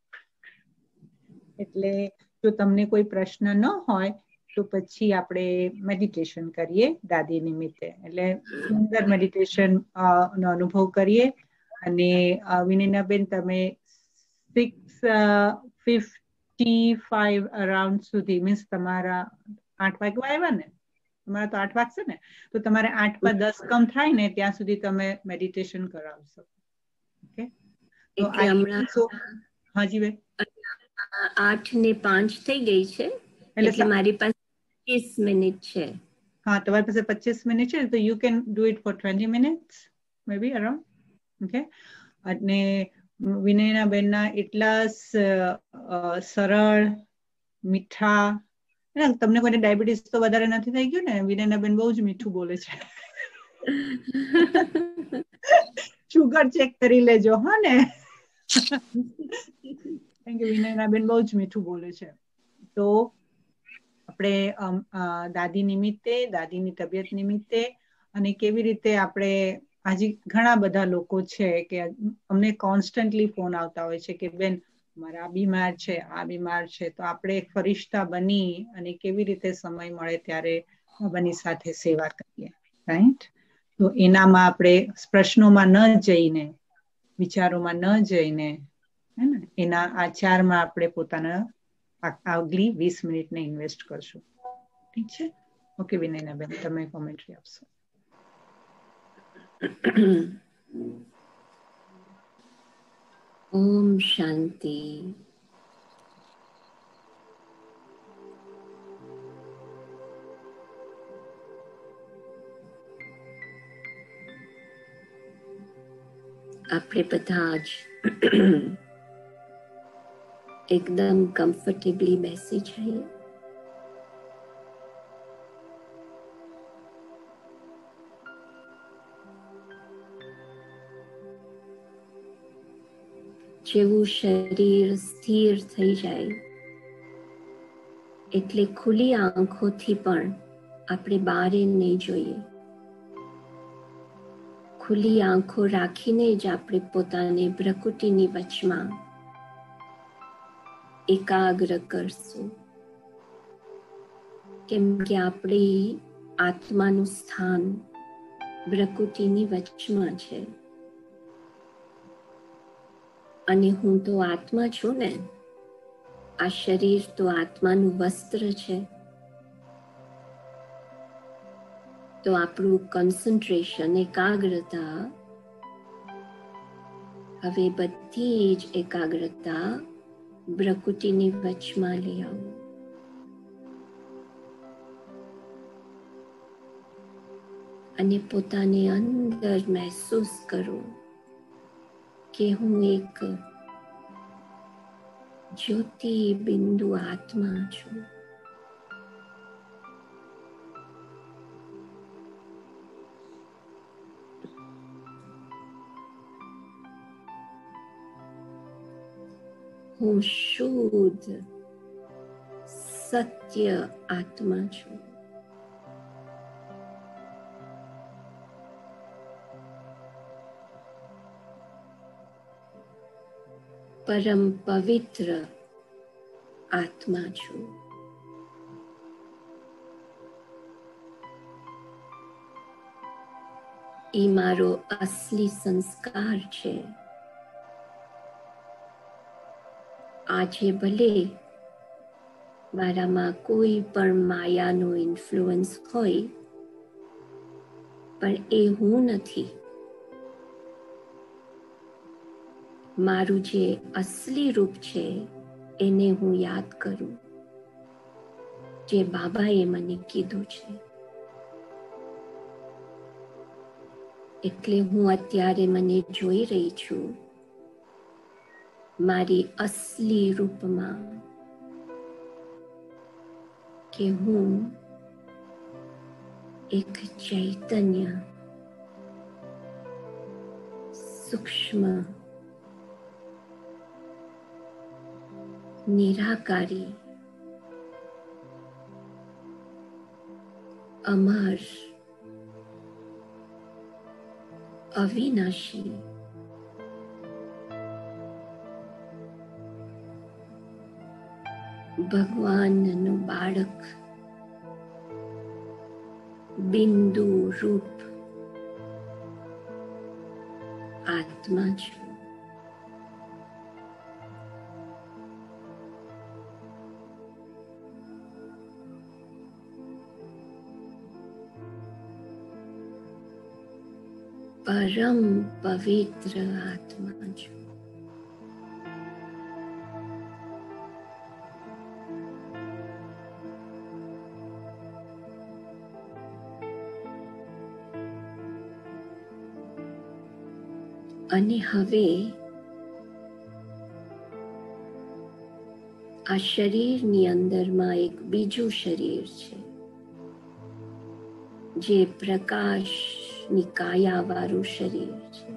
એટલે જો તમને કોઈ પ્રશ્ન ન હોય તો પછી આપણે મેડિટેશન કરીએ દાદી નિમિત્તે. એટલે સુંદર મેડિટેશન નો અનુભવ કરીએ. અને વિનયનાબેન તમે સિક્સ ફિફ્ટી ફાઈવ અરાઉન્ડ સુધી, મીન્સ તમારા આઠ વાગવા આવ્યા ને, તમારા તો આઠ વાગશે ને, તો તમારે આઠ પર દસ કમ થાય ને ત્યાં સુધી તમે મેડિટેશન કરાવશો. ઓકે? તો આ હાજી બેન, આઠ ને પાંચ થઈ ગઈ છે એટલે મારી પાસે પચીસ મિનિટ છે. હા, તમારી પાસે પચીસ મિનિટ છે તો you can do it for twenty minutes may be around. Okay? અને વિનયનાબેનના એટલા સરળ, મીઠા, તમને કોઈને ડાયાબિટીસ તો વધારે નથી થઈ ગયું ને? વિનયનાબેન બહુ જ મીઠું બોલે છે. શુગર ચેક કરી લેજો, હા ને? કારણ કે વિનયનાબેન બહુ જ મીઠું બોલે છે. તો આપણે દાદી નિમિત્તે, દાદીની તબિયત નિમિત્તે, અને કેવી રીતે આપણે આજે ઘણા બધા લોકો છે કે અમને કોન્સ્ટન્ટલી ફોન આવતા હોય છે કે બેન મારા આ બીમાર છે, આ બીમાર છે, તો આપણે ફરિશ્તા બની અને કેવી રીતે સમય મળે ત્યારે બાબાની સાથે સેવા કરીએ, રાઈટ? તો એનામાં આપણે પ્રશ્નોમાં ન જઈને, વિચારોમાં ન જઈને, હે ને, એના આચારમાં આપણે પોતાના આગલી વીસ મિનિટને ઇન્વેસ્ટ કરશું. ઠીક છે? ઓકે વિનયનાબેન, તમે કોમેન્ટ્રી આપશો. ઓમ શાંતિ. આપણે બધા જ એકદમ કમ્ફર્ટેબલી બેસી જઈએ. જેવું શરીર સ્થિર થઈ જાય એટલે ખુલ્લી આંખોથી પણ આપણે બહાર નહીં જોઈએ. ખુલ્લી આંખો રાખીને જ આપણે પોતાને ભ્રકુટીની વચમાં એકાગ્ર કરશું, કેમ કે આપણી આત્માનું સ્થાન ભ્રકુટીની વચમાં છે. અને હું તો આત્મા છું ને, આ શરીર તો આત્માનું વસ્ત્ર છે. તો આપણું કોન્સન્ટ્રેશન, એકાગ્રતા, હવે બધી જ એકાગ્રતા ભ્રકુટીની વચમાં લઈ આવો. અને પોતાને અંદર મહેસૂસ કરો કે હું એક જ્યોતિ બિંદુ આત્મા છું. હું શુદ્ધ સત્ય આત્મા છું. પરમ પવિત્ર આત્મા છું. એ મારો અસલી સંસ્કાર છે. આજે ભલે મારામાં કોઈ પણ માયાનો ઇન્ફ્લુઅન્સ હોય, પણ એ હું નથી. મારું જે અસલી રૂપ છે એને હું યાદ કરું, જે બાબાએ મને કીધું છે. એટલે હું અત્યારે મને જોઈ રહી છું મારી અસલી રૂપમાં, કે હું એક ચૈતન્ય સૂક્ષ્મ નિરાકારી અમર અવિનાશી ભગવાનનું બાળક બિંદુ રૂપ આત્મા છું. પરમ પવિત્ર આત્મા છું. અને હવે આ શરીરની અંદરમાં એક બીજું શરીર છે, જે પ્રકાશની કાયાવાળું શરીર છે,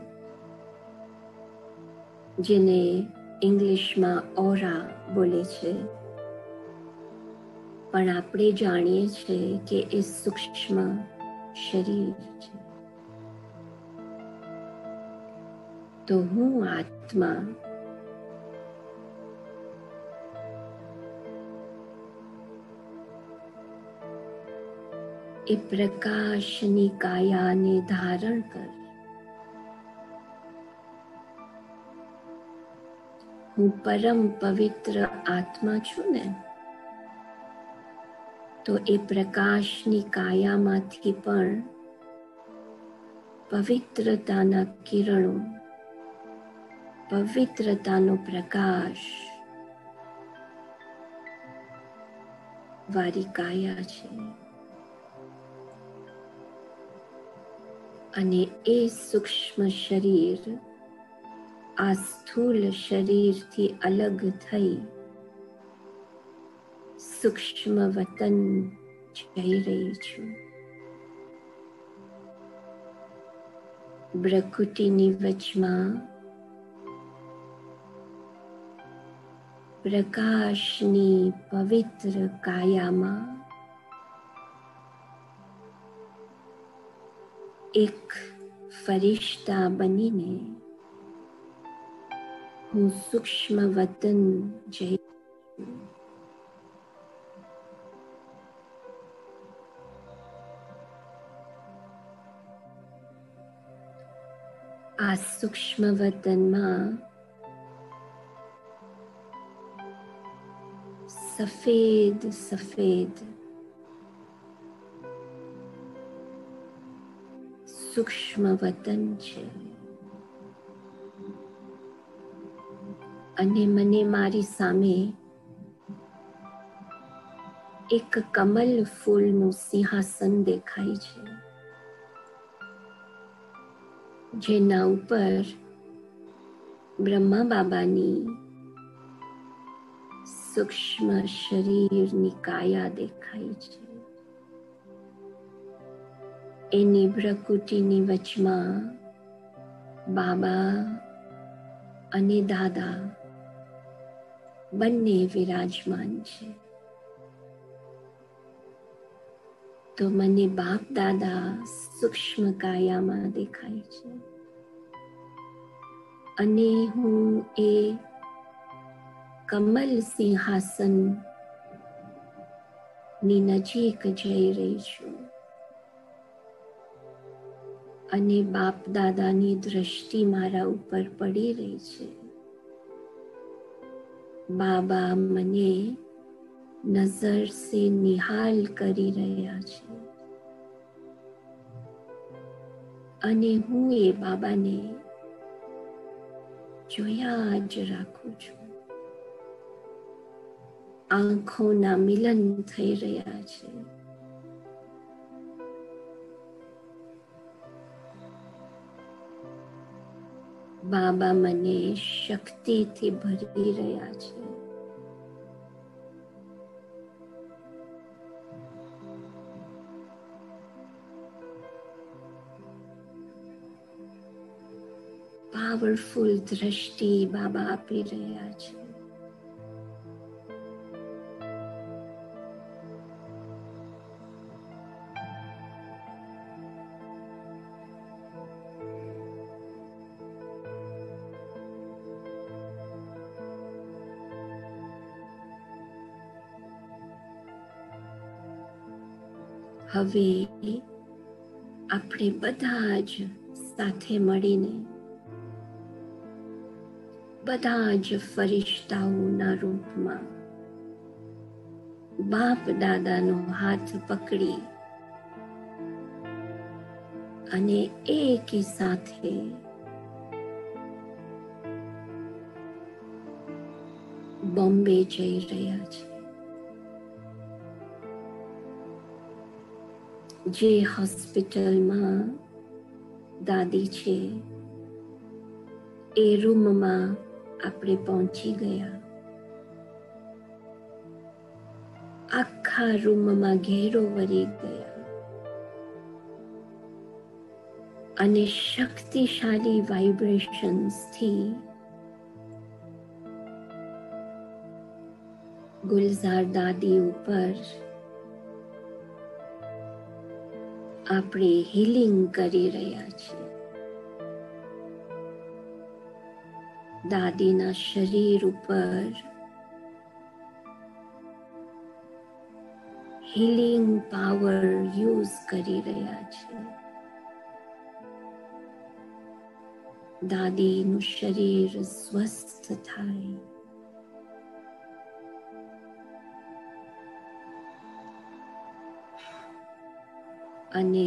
જેને ઇંગ્લિશમાં ઓરા બોલે છે. પણ આપણે જાણીએ છીએ કે એ સૂક્ષ્મ શરીર છે. તો હું આત્મા એ પ્રકાશની કાયાને ધારણ કર. હું પરમ પવિત્ર આત્મા છું ને, તો એ પ્રકાશની કાયામાંથી પણ પવિત્રતાના કિરણો, પવિત્રતાનો પ્રકાશ વારી કાયા છે. અને એ સૂક્ષ્મ શરીર આ સ્થૂલ શરીરથી અલગ થઈ સૂક્ષ્મ વતન જઈ રહી છું. ભ્રકુટીની વચમાં પ્રકાશની પવિત્ર કાયામાં એક ફરિશ્તા બનીને હું સૂક્ષ્મ વતન જઈ છું. આ સૂક્ષ્મ વતનમાં સફેદ સફેદ સૂક્ષ્મ વતન છે અને મને મારી સામે એક કમલ ફૂલનું સિંહાસન દેખાય છે, જેના ઉપર બ્રહ્મા બાબાની સૂક્ષ્મ શરીરની કાયા દેખાય છે. એની ભ્રકુટીની વચમાં બાબા અને દાદા બંને વિરાજમાન છે. તો મને બાપ દાદા સૂક્ષ્મ કાયામાં દેખાય છે અને હું એ કમલ સિંહાસન ની નજીક જઈ રહી છું અને બાપ દાદાની દ્રષ્ટિ મારા ઉપર પડી રહી છે. બાબા મને નજર સે નિહાલ કરી રહ્યા છે અને હું એ બાબાને જોયા જ રાખું છું. આંખોના મિલન થઈ રહ્યા છે. બાબા મને શક્તિથી ભરી રહ્યા છે. પાવરફુલ દ્રષ્ટિ બાબા આપી રહ્યા છે. હવે આપણે બધા જ સાથે મળીને બધા જ ફરિશ્તાઓના રૂપમાં બાપ દાદાનો હાથ પકડી અને એકી સાથે બોમ્બે જઈ રહ્યા છે. જે હોસ્પિટલમાં દાદી છે એ રૂમમાં આપણે પહોંચી ગયા. આખા રૂમમાં ઘેરો વળી ગયા અને શક્તિશાળી વાઇબ્રેશન્સથી ગુલઝાર દાદી ઉપર આપણે હીલિંગ કરી રહ્યા છીએ. દાદીના શરીર ઉપર હીલિંગ પાવર યુઝ કરી રહ્યા છીએ. દાદીનું શરીર સ્વસ્થ થાય. અને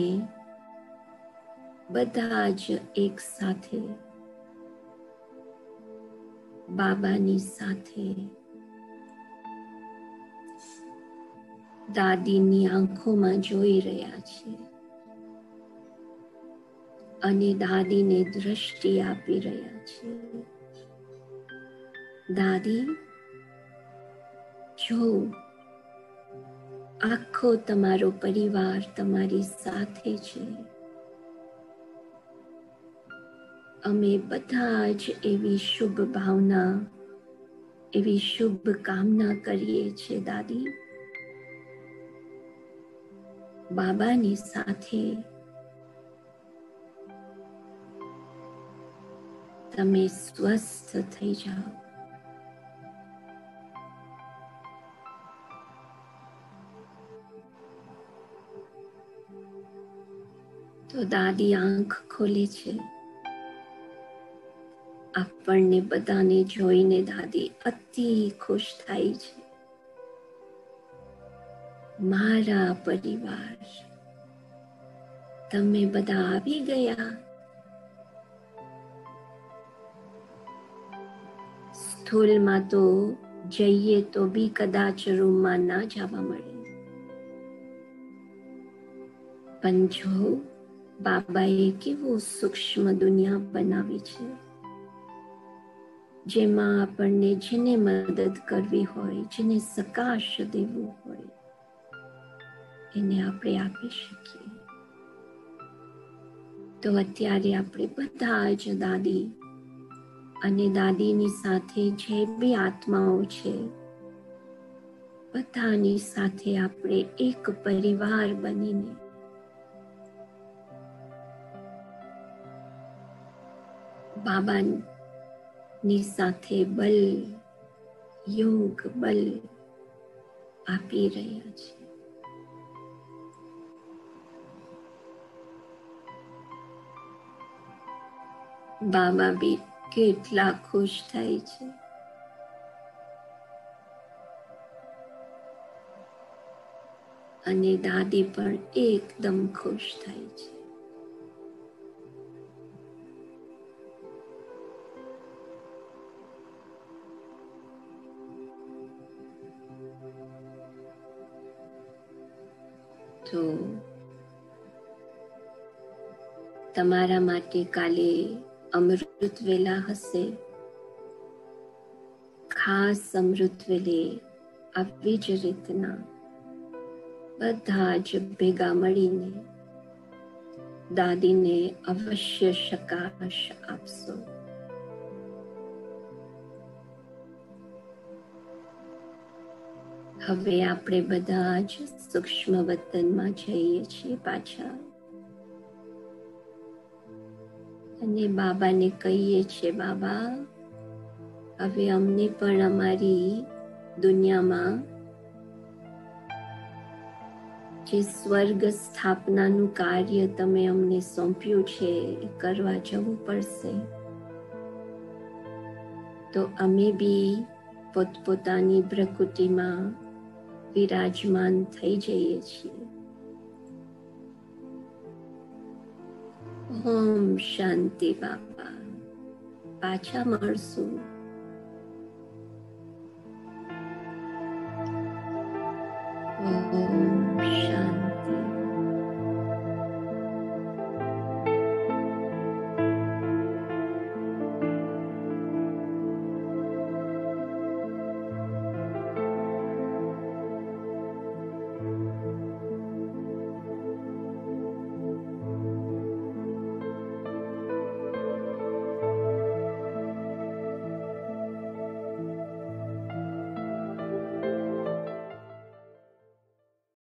બધા જ એક સાથે બાબાની સાથે દાદીની આંખોમાં જોઈ રહ્યા છે અને દાદીને દ્રષ્ટિ આપી રહ્યા છે. દાદી, જો આખો તમારો પરિવાર તમારી સાથે છે. અમે બધા જ એવી શુભ ભાવના એવી શુભ કામના કરીએ છીએ દાદી. બાબાની સાથે તમે સ્વસ્થ થઈ જાઓ. તો દાદી આંખ ખોલે છે. આપણને બધાને જોઈને દાદી અતિ ખુશ થાય છે. મારા પરિવાર, તમે બધા આવી ગયા. સ્થૂલમાં તો જઈએ તો બી કદાચ રૂમમાં ના જવા મળે, પણ જો બાબાએ કેવું સૂક્ષ્મ દુનિયા બનાવી છે, જેમાં આપણને જેને મદદ કરવી હોય, જેને સકાશ દેવું હોય, એને આપણે આપી શકીએ. તો અત્યારે આપણે બધા જ દાદી અને દાદીની સાથે જે બી આત્માઓ છે, બધાની સાથે આપણે એક પરિવાર બનીને બાબાની સાથે બલ, યોગ બલ આપી રહ્યા છે. બાબા બી કેટલા ખુશ થાય છે. અને દાદી પણ એકદમ ખુશ થાય છે. તો તમારા માટે કાલે અમૃત વેલા હશે. ખાસ અમૃત વેલે આવી જ રીતના બધા જ ભેગા મળીને દાદીને અવશ્ય શકાશ આપશો. હવે આપણે બધા જ સૂક્ષ્મ વતનમાં જઈએ છીએ પાછા, અને બાબાને કહીએ છીએ, બાબા હવે અમને પણ અમારી દુનિયામાં જે સ્વર્ગ સ્થાપનાનું કાર્ય તમે અમને સોંપ્યું છે એ કરવા જવું પડશે. તો અમે બી પોતપોતાની પ્રકૃતિમાં વિરાજમાન થઈ જઈએ છીએ. ઓમ શાંતિ બાપા. પાછા મળશું.